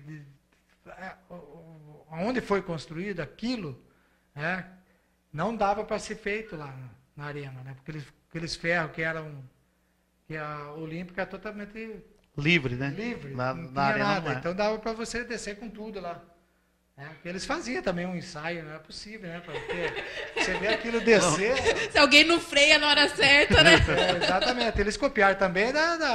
onde foi construído aquilo, né, não dava para ser feito lá na arena, né, porque aqueles ferros que a Olímpica é totalmente livre, né? Livre, na arena nada. Então dava para você descer com tudo lá. Eles faziam também um ensaio, não é possível, né? Porque você vê aquilo descer. Se alguém não freia na hora certa, né? Exatamente. Eles copiaram também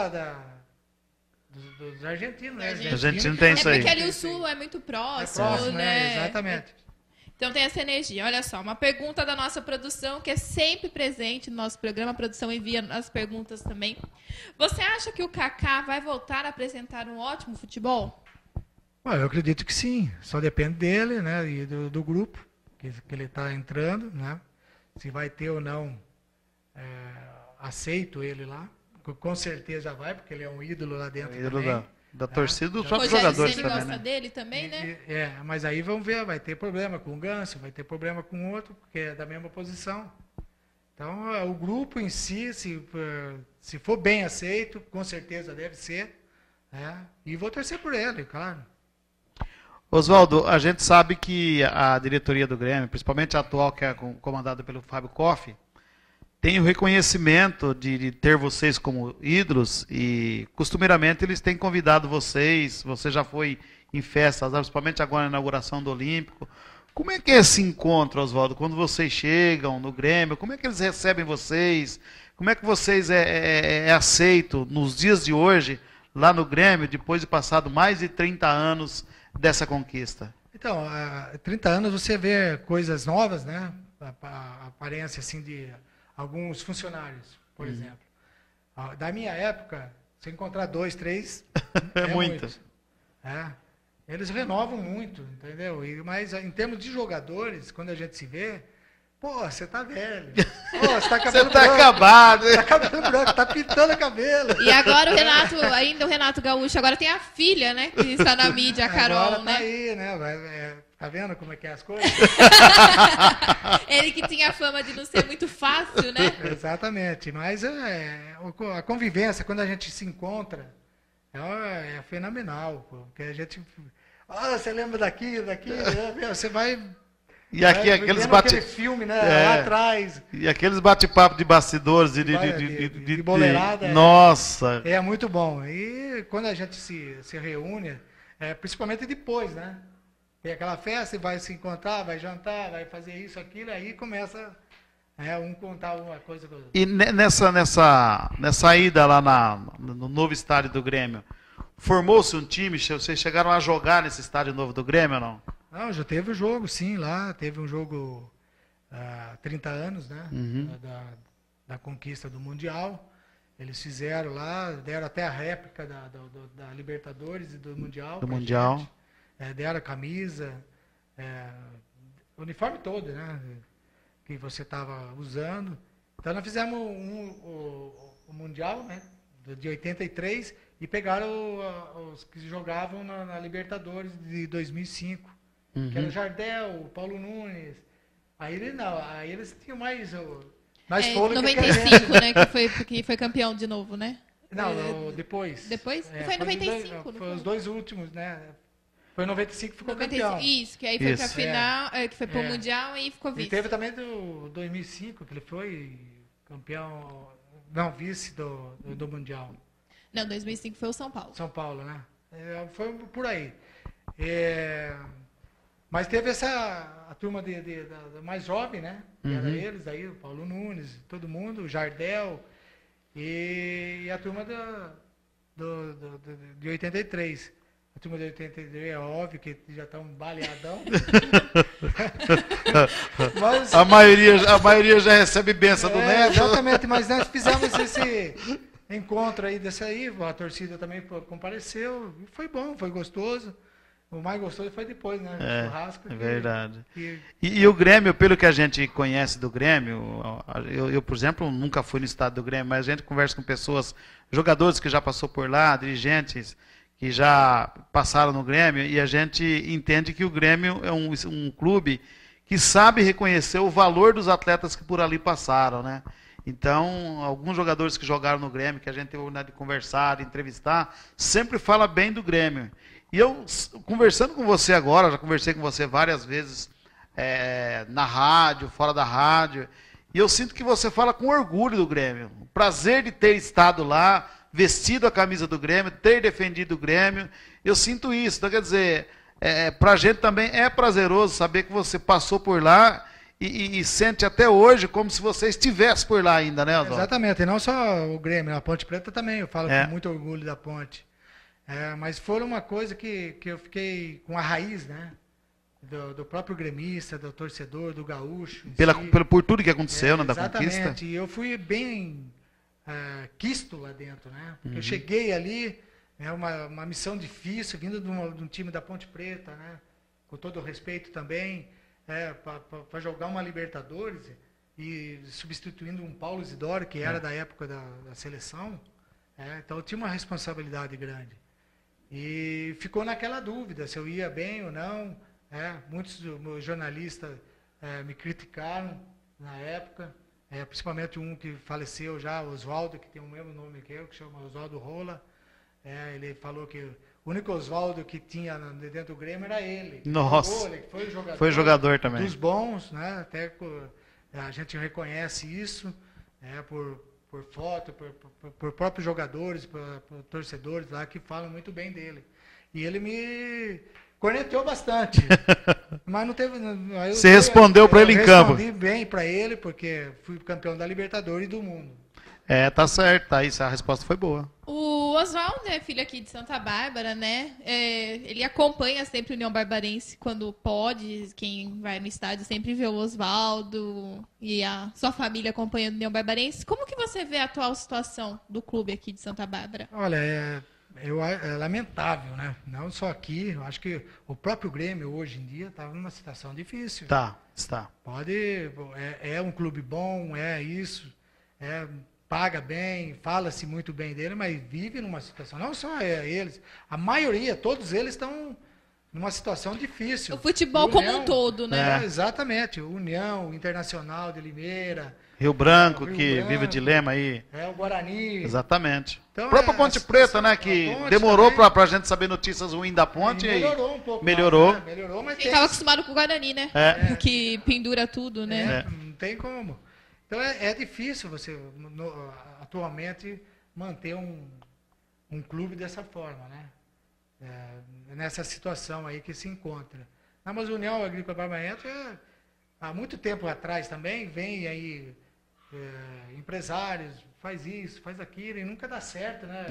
dos argentinos, né? A Argentina tem isso aí. Porque ali o sul é muito próximo, né? Exatamente. Então tem essa energia. Olha só, uma pergunta da nossa produção, que é sempre presente no nosso programa. A produção envia as perguntas também. Você acha que o Kaká vai voltar a apresentar um ótimo futebol? Eu acredito que sim, só depende dele, né, e do grupo que ele está entrando, né, se vai ter ou não aceito ele lá, com certeza vai, porque ele é um ídolo lá dentro também. Da torcida dos O próprios Rogério jogadores Ceni também, gosta né? dele também, né? Mas aí vamos ver, vai ter problema com o Ganso, vai ter problema com outro, porque é da mesma posição. Então, o grupo em si, se for bem aceito, com certeza deve ser, né? E vou torcer por ele, claro. Oswaldo, a gente sabe que a diretoria do Grêmio, principalmente a atual, que é comandada pelo Fábio Koff, tem o reconhecimento de ter vocês como ídolos e, costumeiramente, eles têm convidado vocês, você já foi em festas, principalmente agora na inauguração do Olímpico. Como é que é esse encontro, Oswaldo, quando vocês chegam no Grêmio? Como é que eles recebem vocês? Como é que vocês é aceito nos dias de hoje, lá no Grêmio, depois de passado mais de 30 anos dessa conquista? Então, há 30 anos você vê coisas novas, né? A aparência assim de alguns funcionários, por exemplo. Da minha época, se encontrar 2, 3, é muito. Eles renovam muito, entendeu? Mas em termos de jogadores, quando a gente se vê, pô, você tá velho. Pô, você tá cabelo Você tá branco, acabado. tá cabelo branco, tá pintando o cabelo. E agora o Renato Gaúcho, agora tem a filha, né? Que está na mídia, a Carol, agora tá né? aí, né? Tá vendo como é que é as coisas? Ele que tinha fama de não ser muito fácil, né? Exatamente. Mas a convivência, quando a gente se encontra, é fenomenal. Porque a gente... você lembra daqui, né? Você vai... E aqui aqueles aquele filme, né? Lá atrás. E aqueles bate-papo de bastidores, de boleirada. Nossa! É muito bom. E quando a gente se reúne, principalmente depois, né? Tem aquela festa e vai se encontrar, vai jantar, vai fazer isso, aquilo, aí começa um contar uma coisa com o outro. E nessa ida lá no novo estádio do Grêmio, formou-se um time? Vocês chegaram a jogar nesse estádio novo do Grêmio ou não? Não, já teve o jogo, sim, lá. Teve um jogo há 30 anos, né? Da conquista do Mundial. Eles fizeram lá, deram até a réplica da Libertadores e do Mundial. Do Mundial. Deram a camisa, o uniforme todo, né? Que você estava usando. Então nós fizemos o Mundial, né? De 83 e pegaram os que jogavam na Libertadores de 2005. Que era o Jardel, o Paulo Nunes. Aí eles tinham mais fôlego. 95, né? Que foi campeão de novo, né? Não, depois. Depois? Foi em 95, foi os dois últimos, né? Foi em 95 que ficou campeão. Isso, que aí foi pra final, que foi pro Mundial e ficou vice. E teve também do 2005, que ele foi campeão, não, vice do Mundial. Não, 2005 foi o São Paulo. São Paulo, né? Foi por aí. Mas teve a turma da mais jovem, né? Que era eles aí, o Paulo Nunes, todo mundo, o Jardel e a turma de 83. A turma de 83 é óbvio que já está um baleadão. Mas, a maioria já recebe benção do Neto. Exatamente, mas nós fizemos esse encontro aí desse aí, a torcida também compareceu, foi bom, foi gostoso. O mais gostoso foi depois, né? O churrasco. É verdade. E o Grêmio, pelo que a gente conhece do Grêmio, eu, por exemplo, nunca fui no estádio do Grêmio, mas a gente conversa com pessoas, jogadores que já passou por lá, dirigentes que já passaram no Grêmio, e a gente entende que o Grêmio é um clube que sabe reconhecer o valor dos atletas que por ali passaram, né? Então, alguns jogadores que jogaram no Grêmio, que a gente teve a oportunidade de conversar, de entrevistar, sempre fala bem do Grêmio. E eu, conversando com você agora, já conversei com você várias vezes na rádio, fora da rádio, e eu sinto que você fala com orgulho do Grêmio. O prazer de ter estado lá, vestido a camisa do Grêmio, ter defendido o Grêmio, eu sinto isso. Então, quer dizer, para a gente também é prazeroso saber que você passou por lá e sente até hoje como se você estivesse por lá ainda, né, Oswaldo? Exatamente, e não só o Grêmio, a Ponte Preta também, eu falo com muito orgulho da Ponte. Mas foi uma coisa que eu fiquei com a raiz, né? Do próprio gremista, do torcedor, do gaúcho. Por tudo que aconteceu, né, da conquista. Exatamente, e eu fui bem quisto lá dentro, né? Porque eu cheguei ali, uma missão difícil, vindo de um time da Ponte Preta, né? Com todo o respeito também, para jogar uma Libertadores e substituindo um Paulo Isidoro, que era da época da seleção. Então eu tinha uma responsabilidade grande. E ficou naquela dúvida se eu ia bem ou não. Muitos jornalistas me criticaram na época, principalmente um que faleceu já, Oswaldo, que tem o mesmo nome que eu, que chama Oswaldo Rola. Ele falou que o único Oswaldo que tinha dentro do Grêmio era ele. Nossa, ele foi jogador também. Dos bons, né? Até a gente reconhece isso, por foto, por próprios jogadores, por torcedores lá que falam muito bem dele. E ele me corneteou bastante. Mas não teve. Você respondeu para ele em campo? Respondi bem para ele, porque fui campeão da Libertadores e do mundo. Tá certo, tá isso, a resposta foi boa. O Oswaldo é filho aqui de Santa Bárbara, né? Ele acompanha sempre o União Barbarense quando pode. Quem vai no estádio sempre vê o Oswaldo e a sua família acompanhando o União Barbarense. Como que você vê a atual situação do clube aqui de Santa Bárbara? Olha, é lamentável, né? Não só aqui, eu acho que o próprio Grêmio hoje em dia está numa situação difícil. Está. É um clube bom, paga bem, fala-se muito bem dele, mas vive numa situação, não só eles, a maioria, todos eles estão numa situação difícil. O futebol como um todo, né? Exatamente, União, Internacional de Limeira, Rio Branco, que vive o dilema aí. O Guarani. Exatamente. Então, a própria Ponte Preta, né, que demorou para a gente saber notícias ruins da Ponte. Melhorou um pouco. Melhorou. Mais, né? Melhorou, mas quem estava acostumado com o Guarani, né? Que pendura tudo, né? Não tem como. Então é difícil você, atualmente, manter um clube dessa forma, né? Nessa situação aí que se encontra. Mas a União Agrícola Barbarense, há muito tempo atrás também, vem aí empresários, faz isso, faz aquilo, e nunca dá certo, né?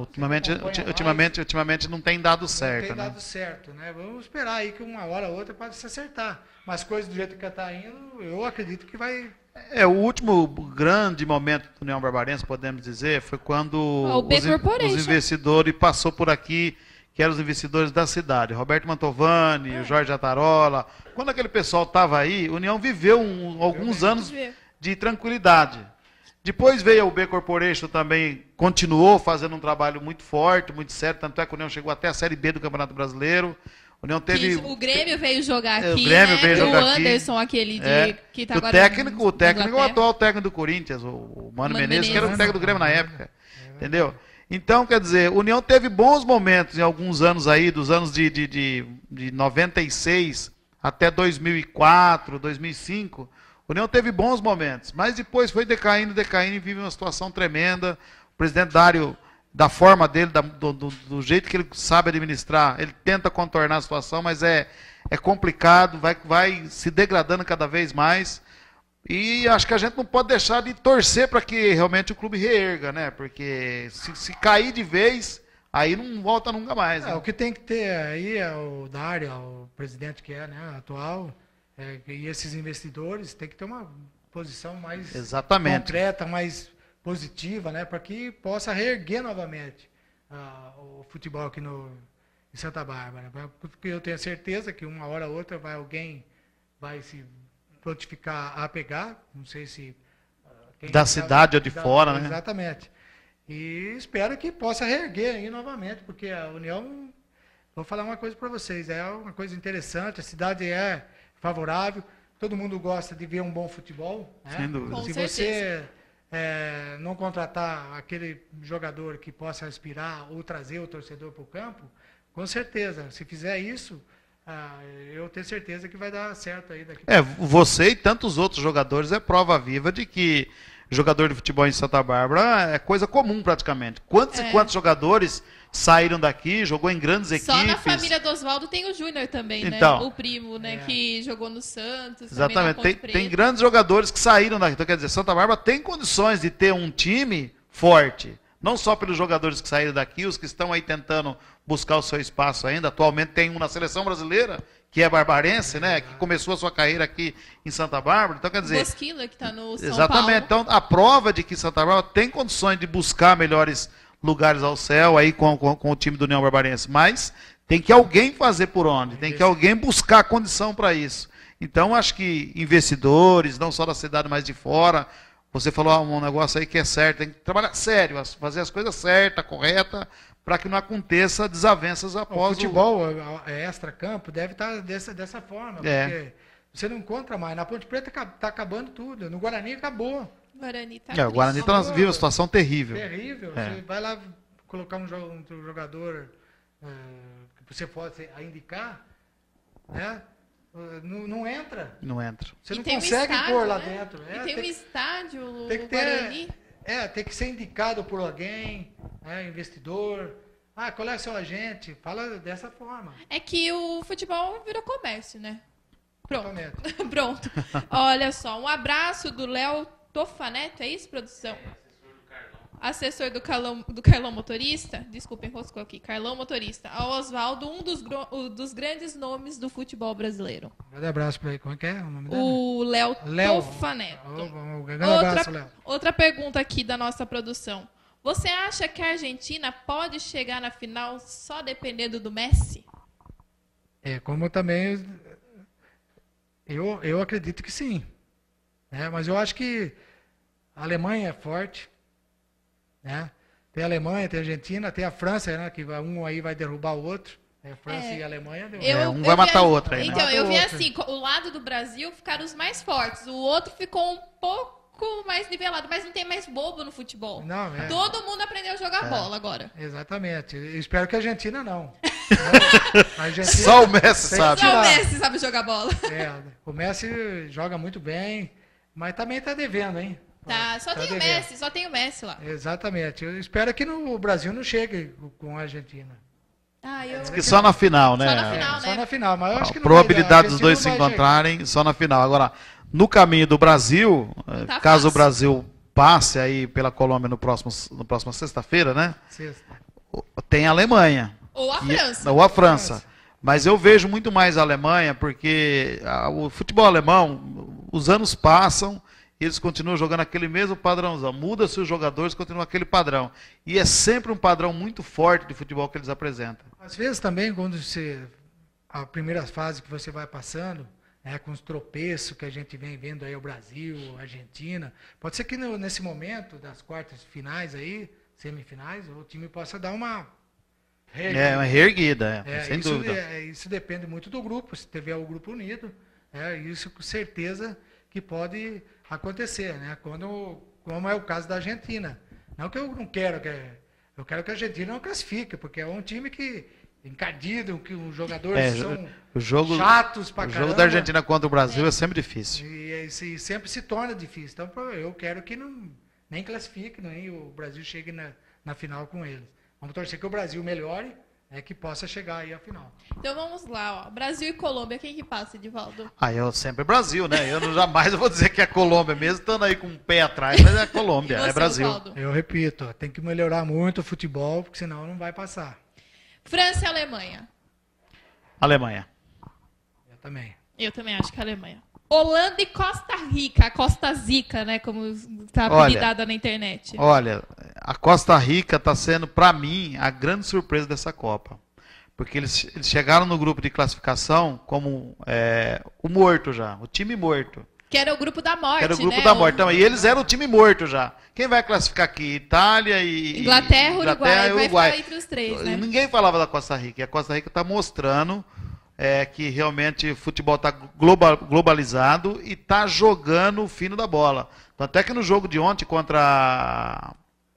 Ultimamente não tem dado certo. Não tem dado certo, né? Vamos esperar aí que uma hora ou outra pode se acertar. Mas coisas do jeito que está indo, eu acredito que vai... O último grande momento do União Barbarense, podemos dizer, foi quando os investidores passou por aqui, que eram os investidores da cidade. Roberto Mantovani, o Jorge Atarola. Quando aquele pessoal estava aí, a União viveu alguns anos de tranquilidade. Depois veio o B Corporation também, continuou fazendo um trabalho muito forte, muito sério, tanto é que a União chegou até a Série B do Campeonato Brasileiro. A União teve... O Grêmio veio jogar aqui, o Grêmio veio jogar aqui. Anderson, aquele que está agora o técnico é o atual técnico do Corinthians, o Mano Menezes, que era o técnico do Grêmio na época. Entendeu? Então, quer dizer, a União teve bons momentos em alguns anos aí, dos anos de 96 até 2004, 2005. A União teve bons momentos, mas depois foi decaindo e vive uma situação tremenda. O presidente Dário, da forma dele, do jeito que ele sabe administrar, ele tenta contornar a situação, mas é complicado, vai se degradando cada vez mais. E acho que a gente não pode deixar de torcer para que realmente o clube reerga, né? Porque se cair de vez, aí não volta nunca mais. Né? O que tem que ter aí é o Dário, o presidente que atual, e esses investidores tem que ter uma posição mais concreta, mais positiva, né? Para que possa reerguer novamente o futebol aqui em Santa Bárbara. Porque eu tenho certeza que uma hora ou outra alguém vai se prontificar a pegar, não sei se... da cidade ou de fora, né? Exatamente. E espero que possa reerguer aí novamente, porque a União, vou falar uma coisa para vocês, é uma coisa interessante, a cidade é favorável, todo mundo gosta de ver um bom futebol. Né? Sem dúvida. Se você não contratar aquele jogador que possa aspirar ou trazer o torcedor para o campo, com certeza, se fizer isso... eu tenho certeza que vai dar certo aí daqui. Você e tantos outros jogadores é prova viva de que jogador de futebol em Santa Bárbara é coisa comum praticamente. Quantos e quantos jogadores saíram daqui, jogou em grandes equipes. Só na família do Oswaldo tem o Júnior também, então, né? O primo, né? Que jogou no Santos. Exatamente. Tem grandes jogadores que saíram daqui. Então, quer dizer, Santa Bárbara tem condições de ter um time forte. Não só pelos jogadores que saíram daqui, os que estão aí tentando buscar o seu espaço ainda. Atualmente tem um na seleção brasileira, que é barbarense, né? Que começou a sua carreira aqui em Santa Bárbara. Então, quer dizer... Bosquila, que está no São Exatamente. Paulo. Então, a prova de que Santa Bárbara tem condições de buscar melhores lugares ao céu aí com o time do União Barbarense. Mas tem que alguém fazer por onde. Tem que alguém buscar a condição para isso. Então, acho que investidores, não só da cidade, mas de fora... Você falou um negócio aí que é certo, tem que trabalhar sério, fazer as coisas certas, corretas, para que não aconteça desavenças após o futebol extra-campo deve estar dessa forma, porque você não encontra mais. Na Ponte Preta está acabando tudo, no Guarani acabou. Guarani tá o Guarani vive uma situação terrível. Terrível. Você vai lá colocar um jogador que você pode indicar, né? Não entra. Não entra. Você não consegue pôr lá dentro. E tem um estádio, tem que Guarani. Tem que ser indicado por alguém, investidor. Qual é o seu agente? Fala dessa forma. É que o futebol virou comércio, né? Pronto. Totalmente. Pronto. Olha só, um abraço do Léo Tofaneto, é isso, produção? Assessor do Carlão Motorista. Desculpa, enroscou aqui. Carlão Motorista. Ao Oswaldo, um dos grandes nomes do futebol brasileiro. Um grande abraço para ele. Como é que é o nome dele? O Léo Tofaneto. Um grande abraço, Léo. Outra pergunta aqui da nossa produção. Você acha que a Argentina pode chegar na final só dependendo do Messi? Como também... Eu acredito que sim. Mas eu acho que a Alemanha é forte. Né? Tem a Alemanha, tem a Argentina, tem a França, né? Que um aí vai derrubar o outro. A França e a Alemanha. Um vai matar o outro aí. Então, eu vi assim, o lado do Brasil ficaram os mais fortes. O outro ficou um pouco mais nivelado, mas não tem mais bobo no futebol. Não, Todo mundo aprendeu a jogar bola agora. Exatamente. Eu espero que a Argentina não. A Argentina só o Messi sabe. Só o Messi sabe jogar bola. O Messi joga muito bem, mas também está devendo, hein? Só tem o Messi lá. Exatamente. Eu espero que o Brasil não chegue com a Argentina. Diz que só na final, né? Só na final, né? Só na final, mas eu acho que não probabilidade dos dois se encontrarem só na final. Agora, no caminho do Brasil, caso o Brasil passe aí pela Colômbia no próxima sexta-feira, né? Tem a Alemanha. Ou a França. Ou a França. Mas eu vejo muito mais a Alemanha, porque o futebol alemão, os anos passam, eles continuam jogando aquele mesmo padrãozão. Muda-se os jogadores, continuam aquele padrão. E é sempre um padrão muito forte de futebol que eles apresentam. Às vezes também, quando a primeira fase que você vai passando, com os tropeços que a gente vem vendo aí, o Brasil, a Argentina, pode ser que nesse momento das quartas finais aí, semifinais, o time possa dar uma uma reerguida, sem dúvida. Isso depende muito do grupo, se tiver o grupo unido, isso com certeza que pode acontecer, né? Como é o caso da Argentina. Não que eu não quero, eu quero que a Argentina não classifique, porque é um time que encardido, que os jogadores são chatos pra caramba. O jogo da Argentina contra o Brasil é sempre difícil. E sempre se torna difícil. Então eu quero que nem classifique, nem o Brasil chegue na final com eles. Vamos torcer que o Brasil melhore, que possa chegar aí à final. Então vamos lá, Brasil e Colômbia, quem que passa, Edivaldo? Eu sempre Brasil, né? Eu jamais vou dizer que é Colômbia, mesmo estando aí com o pé atrás, mas é Colômbia, é Brasil. Osvaldo? Eu repito, tem que melhorar muito o futebol, porque senão não vai passar. França e Alemanha? Alemanha. Eu também. Eu também acho que é a Alemanha. Holanda e Costa Rica, a Costa Zica, né, como está apelidada na internet. Olha, a Costa Rica está sendo, para mim, a grande surpresa dessa Copa. Porque eles chegaram no grupo de classificação como o morto já, o time morto. Que era o grupo da morte, era o grupo da morte. Então, e eles eram o time morto já. Quem vai classificar aqui? Itália e Inglaterra, Uruguai. Vai ficar entre os três, né? Ninguém falava da Costa Rica. E a Costa Rica está mostrando que realmente o futebol está globalizado e está jogando o fino da bola. Até que no jogo de ontem contra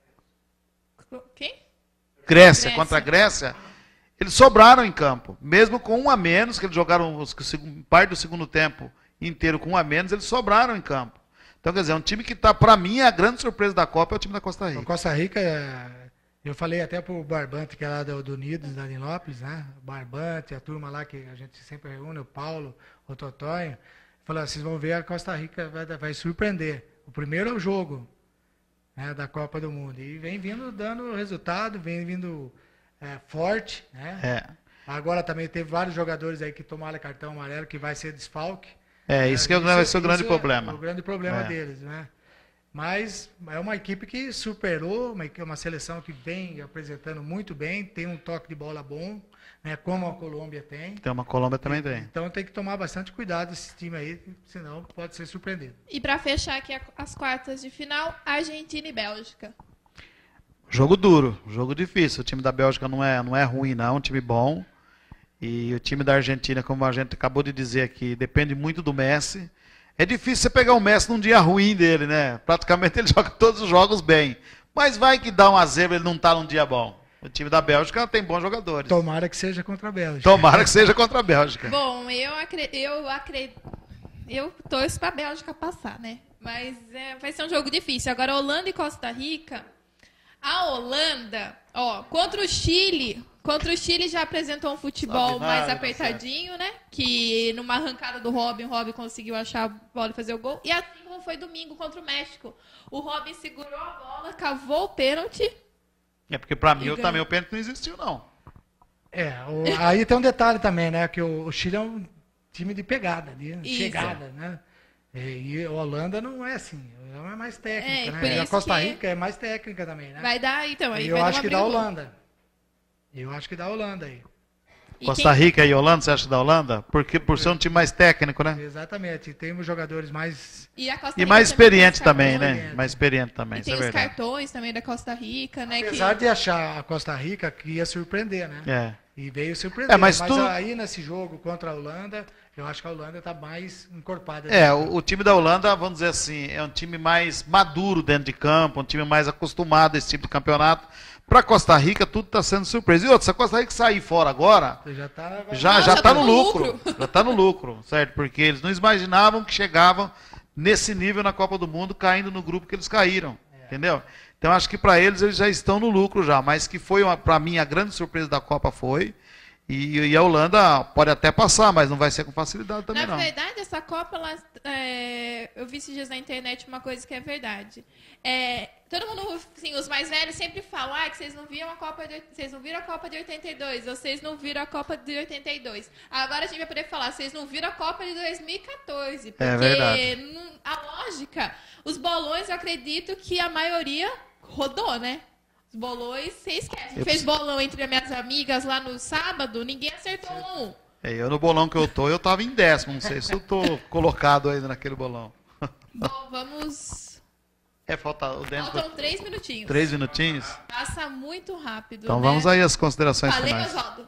quem? Grécia, contra a Grécia, eles sobraram em campo. Mesmo com um a menos, que eles jogaram parte do segundo tempo inteiro com um a menos, eles sobraram em campo. Então, quer dizer, é um time que está, para mim, a grande surpresa da Copa é o time da Costa Rica. A Costa Rica, eu falei até pro Barbante, que é lá do Unidos, da Linópolis, né? O Barbante, a turma lá que a gente sempre reúne, o Paulo, o Totonho, falou, vocês vão ver, a Costa Rica vai surpreender. O primeiro é o jogo, né, da Copa do Mundo. E vem vindo dando resultado, vem vindo forte, né? Agora também teve vários jogadores aí que tomaram cartão amarelo, que vai ser desfalque. Isso que vai ser o grande problema. O grande problema deles, né? Mas é uma equipe que superou, uma seleção que vem apresentando muito bem, tem um toque de bola bom, né, como a Colômbia tem. Então a Colômbia também tem. Então tem que tomar bastante cuidado esse time aí, senão pode ser surpreendido. E para fechar aqui as quartas de final, Argentina e Bélgica. Jogo duro, jogo difícil. O time da Bélgica não é ruim, não, é um time bom. E o time da Argentina, como a gente acabou de dizer aqui, depende muito do Messi. É difícil você pegar o Messi num dia ruim dele, né? Praticamente ele joga todos os jogos bem. Mas vai que dá uma zebra, ele não tá num dia bom. O time da Bélgica tem bons jogadores. Tomara que seja contra a Bélgica. Tomara que seja contra a Bélgica. Bom, eu torço pra Bélgica passar, né? Mas vai ser um jogo difícil. Agora, Holanda e Costa Rica. A Holanda, contra o Chile já apresentou um futebol mais apertadinho, né? Que numa arrancada do Robin, o Robin conseguiu achar a bola e fazer o gol. E assim como foi domingo contra o México. O Robin segurou a bola, cavou o pênalti. É porque pra mim também o pênalti não existiu, não. Aí tem um detalhe também, né? Que o Chile é um time de pegada, de chegada, né? E a Holanda não é assim, ela é mais técnica, né? E a Costa Rica é mais técnica também, né? Vai dar, então. Aí eu acho que dá Holanda. Eu acho que dá Holanda aí. Costa Rica e Holanda, você acha que dá Holanda? Porque por ser um time mais técnico, né? Exatamente. Temos jogadores mais... E mais experiente também, né? Mais experiente também, isso é verdade. Tem os cartões também da Costa Rica, né? Apesar de achar a Costa Rica que ia surpreender, né? E veio surpreender. Mas aí nesse jogo contra a Holanda, eu acho que a Holanda está mais encorpada. O time da Holanda, vamos dizer assim, é um time mais maduro dentro de campo, um time mais acostumado a esse tipo de campeonato. Para Costa Rica, tudo está sendo surpresa. E outra, se a Costa Rica sair fora agora, já está no lucro. Já está no lucro, certo? Porque eles não imaginavam que chegavam nesse nível na Copa do Mundo, caindo no grupo que eles caíram. Entendeu? Então, acho que para eles já estão no lucro já. Mas que foi, para mim, a grande surpresa da Copa foi. E a Holanda pode até passar, mas não vai ser com facilidade também, não. Na verdade, essa Copa, eu vi esses dias na internet uma coisa que é verdade. Todo mundo, assim, os mais velhos sempre falam que vocês não viram a Copa de 82, ou vocês não viram a Copa de 82. Agora a gente vai poder falar, vocês não viram a Copa de 2014. Porque a lógica, os bolões, eu acredito que a maioria rodou, né? Os bolões, você esquece. Fez bolão entre as minhas amigas lá no sábado, ninguém acertou um. Eu no bolão que eu tava em 10º, não sei se eu tô colocado ainda naquele bolão. Bom, vamos... Faltam 3 minutinhos. 3 minutinhos? Passa muito rápido, Então né? vamos aí às considerações finais. Oswaldo.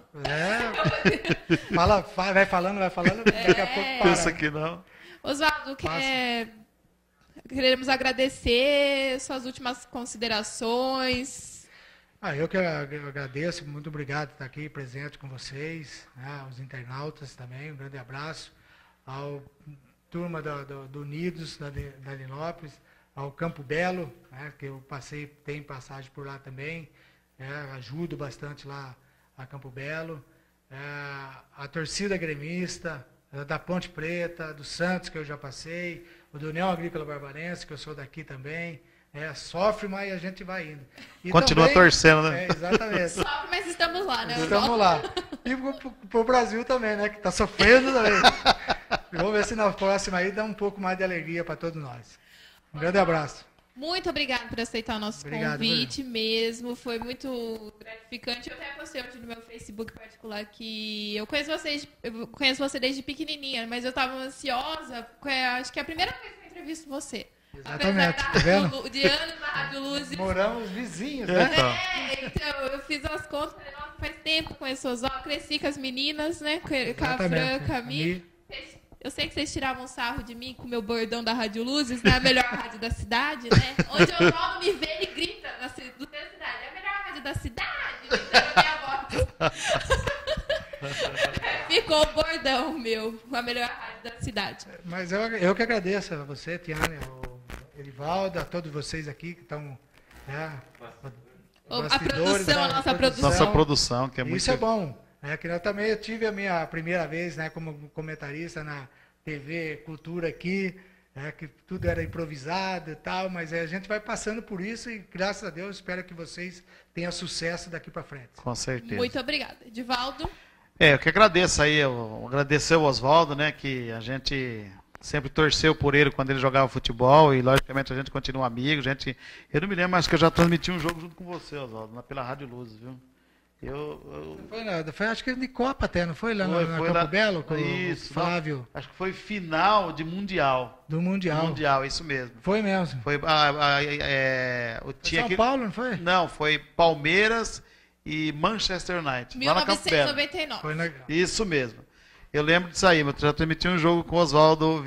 Vai falando, daqui a pouco para. Pensa que não. Oswaldo, queremos agradecer suas últimas considerações. Eu que agradeço, muito obrigado por estar aqui presente com vocês, né, aos internautas também, um grande abraço, ao turma do Unidos, da Linópolis, ao Campo Belo, né, que eu tenho passagem por lá também, ajudo bastante lá a Campo Belo, a torcida gremista, da Ponte Preta, do Santos, que eu já passei, o do União Agrícola Barbarense, que eu sou daqui também. Sofre, mas a gente vai indo. E continua também, torcendo, né? Exatamente. Sofre, mas estamos lá, né? Estamos lá. E pro Brasil também, né? Que está sofrendo também. Vamos ver se na próxima aí dá um pouco mais de alegria para todos nós. Um grande abraço. Muito obrigada por aceitar o nosso convite mesmo. Foi muito gratificante. Eu até postei hoje no meu Facebook particular que eu conheço você desde pequenininha, mas eu estava ansiosa. Acho que é a primeira vez que eu entrevisto você. Exatamente, tá vendo? De anos na Rádio Luz. Moramos vizinhos, né? Então, eu fiz as contas, falei, nossa, faz tempo com esse Oswaldo, cresci com as meninas, né? Com a Fran, com a Mi. Eu sei que vocês tiravam sarro de mim com o meu bordão da Rádio Luzes, né? A melhor rádio da cidade, né? Onde o Oswaldo me vê, ele grita da cidade. É a melhor rádio da cidade, gritando a minha voz. Ficou o bordão meu, a melhor rádio da cidade. Mas eu que agradeço a você, Tiane, ao Erivaldo, a todos vocês aqui que estão... a produção, nossa produção, que é muito... Isso é bom. Que eu também tive a minha primeira vez, né, como comentarista na TV Cultura aqui, que tudo era improvisado e tal, mas a gente vai passando por isso e, graças a Deus, espero que vocês tenham sucesso daqui para frente. Com certeza. Muito obrigada. Edivaldo? Eu que agradeço aí, agradecer o Oswaldo, né, que a gente sempre torceu por ele quando ele jogava futebol e, logicamente, a gente continua amigo. Eu não me lembro, mas que eu já transmiti um jogo junto com você, Oswaldo, pela Rádio Luz, viu? Foi acho que de Copa até, não foi? Lá no Campo Belo, com isso, o Flávio? Não, acho que foi final de Mundial. Do Mundial. Do Mundial, isso mesmo. Foi mesmo. Foi São Paulo, não foi? Não, foi Palmeiras e Manchester United. 1999. Foi na... Isso mesmo. Eu lembro disso aí, mas já transmiti um jogo com o Oswaldo.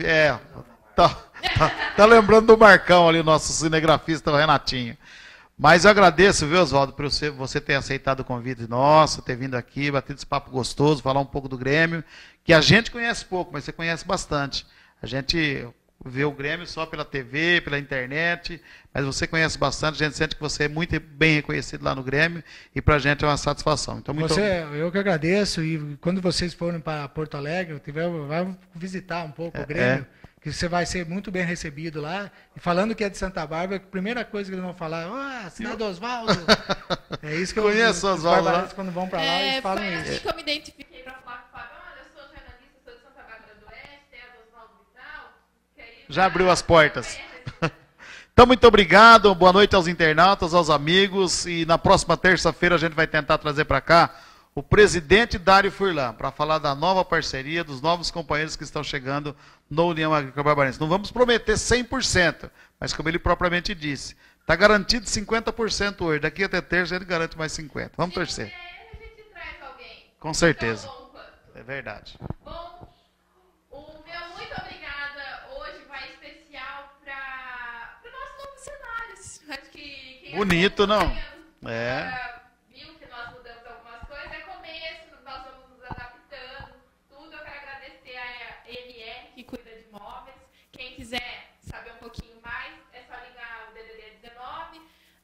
Tá lembrando do Marcão ali, nosso cinegrafista, o Renatinho. Mas eu agradeço, viu, Oswaldo, por você ter aceitado o convite nosso, ter vindo aqui, batido esse papo gostoso, falar um pouco do Grêmio, que a gente conhece pouco, mas você conhece bastante. A gente vê o Grêmio só pela TV, pela internet, mas você conhece bastante, a gente sente que você é muito bem reconhecido lá no Grêmio, e pra gente é uma satisfação. Então, eu que agradeço, e quando vocês forem para Porto Alegre, vai visitar um pouco o Grêmio, que você vai ser muito bem recebido lá. E falando que é de Santa Bárbara, a primeira coisa que eles vão falar, cidade do Oswaldo. É isso que conheço os Oswaldo quando vão para lá, eles falam isso. isso. Foi assim que eu me identifiquei para falar com o Fábio. Olha, eu sou jornalista, sou de Santa Bárbara do Oeste, é a do Oswaldo Vital. Já abriu as portas. Então, muito obrigado, boa noite aos internautas, aos amigos, e na próxima terça-feira a gente vai tentar trazer para cá o presidente Dário Furlan, para falar da nova parceria, dos novos companheiros que estão chegando no União Agrícola Barbarense. Não vamos prometer 100%, mas como ele propriamente disse, está garantido 50% hoje, daqui até terça ele garante mais 50%. Vamos torcer. A gente traz alguém. Com certeza. Tão bom quanto. É verdade. Bom, o meu muito obrigada hoje vai especial para o nosso novo cenário. Acho que quem bonito, não? Viu que nós mudamos algumas coisas, é começo, nós vamos nos adaptando, tudo. Eu quero agradecer a Elie, que cuida de imóveis. Quem quiser saber um pouquinho mais, é só ligar o DDD 19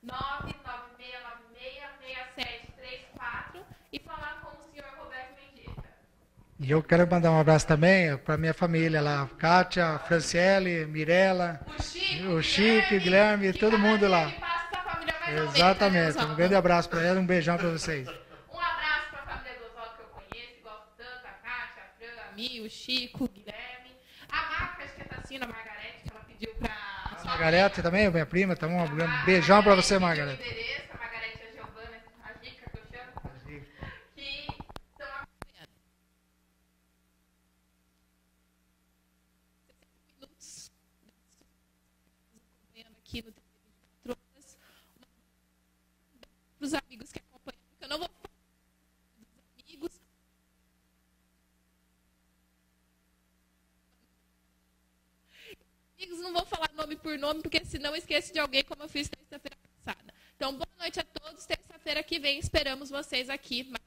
996966734 e falar com o senhor Roberto Mendieta. E eu quero mandar um abraço também para minha família lá, Kátia, Franciele, Mirella, o Chico, Guilherme, todo mundo lá. Exatamente, um grande abraço para ela, um beijão para vocês. Um abraço para a família do Oswaldo que eu conheço, gosto tanto, a Kátia, a Fran, a Mi, o Chico, o Guilherme, a Marca, acho que é a Tacina, a Margarete, que ela pediu para... A Margarete também, minha prima, tá um beijão para você, Margarete. A Margarete e a Giovana, a Gica, que eu chamo, que estão acompanhando. 60 minutos acompanhando aqui no TV 24 horas. Para os amigos que acompanham, porque eu não vou falar dos amigos. Amigos, não vou falar nome por nome, porque senão eu esqueço de alguém, como eu fiz terça-feira passada. Então, boa noite a todos. Terça-feira que vem esperamos vocês aqui.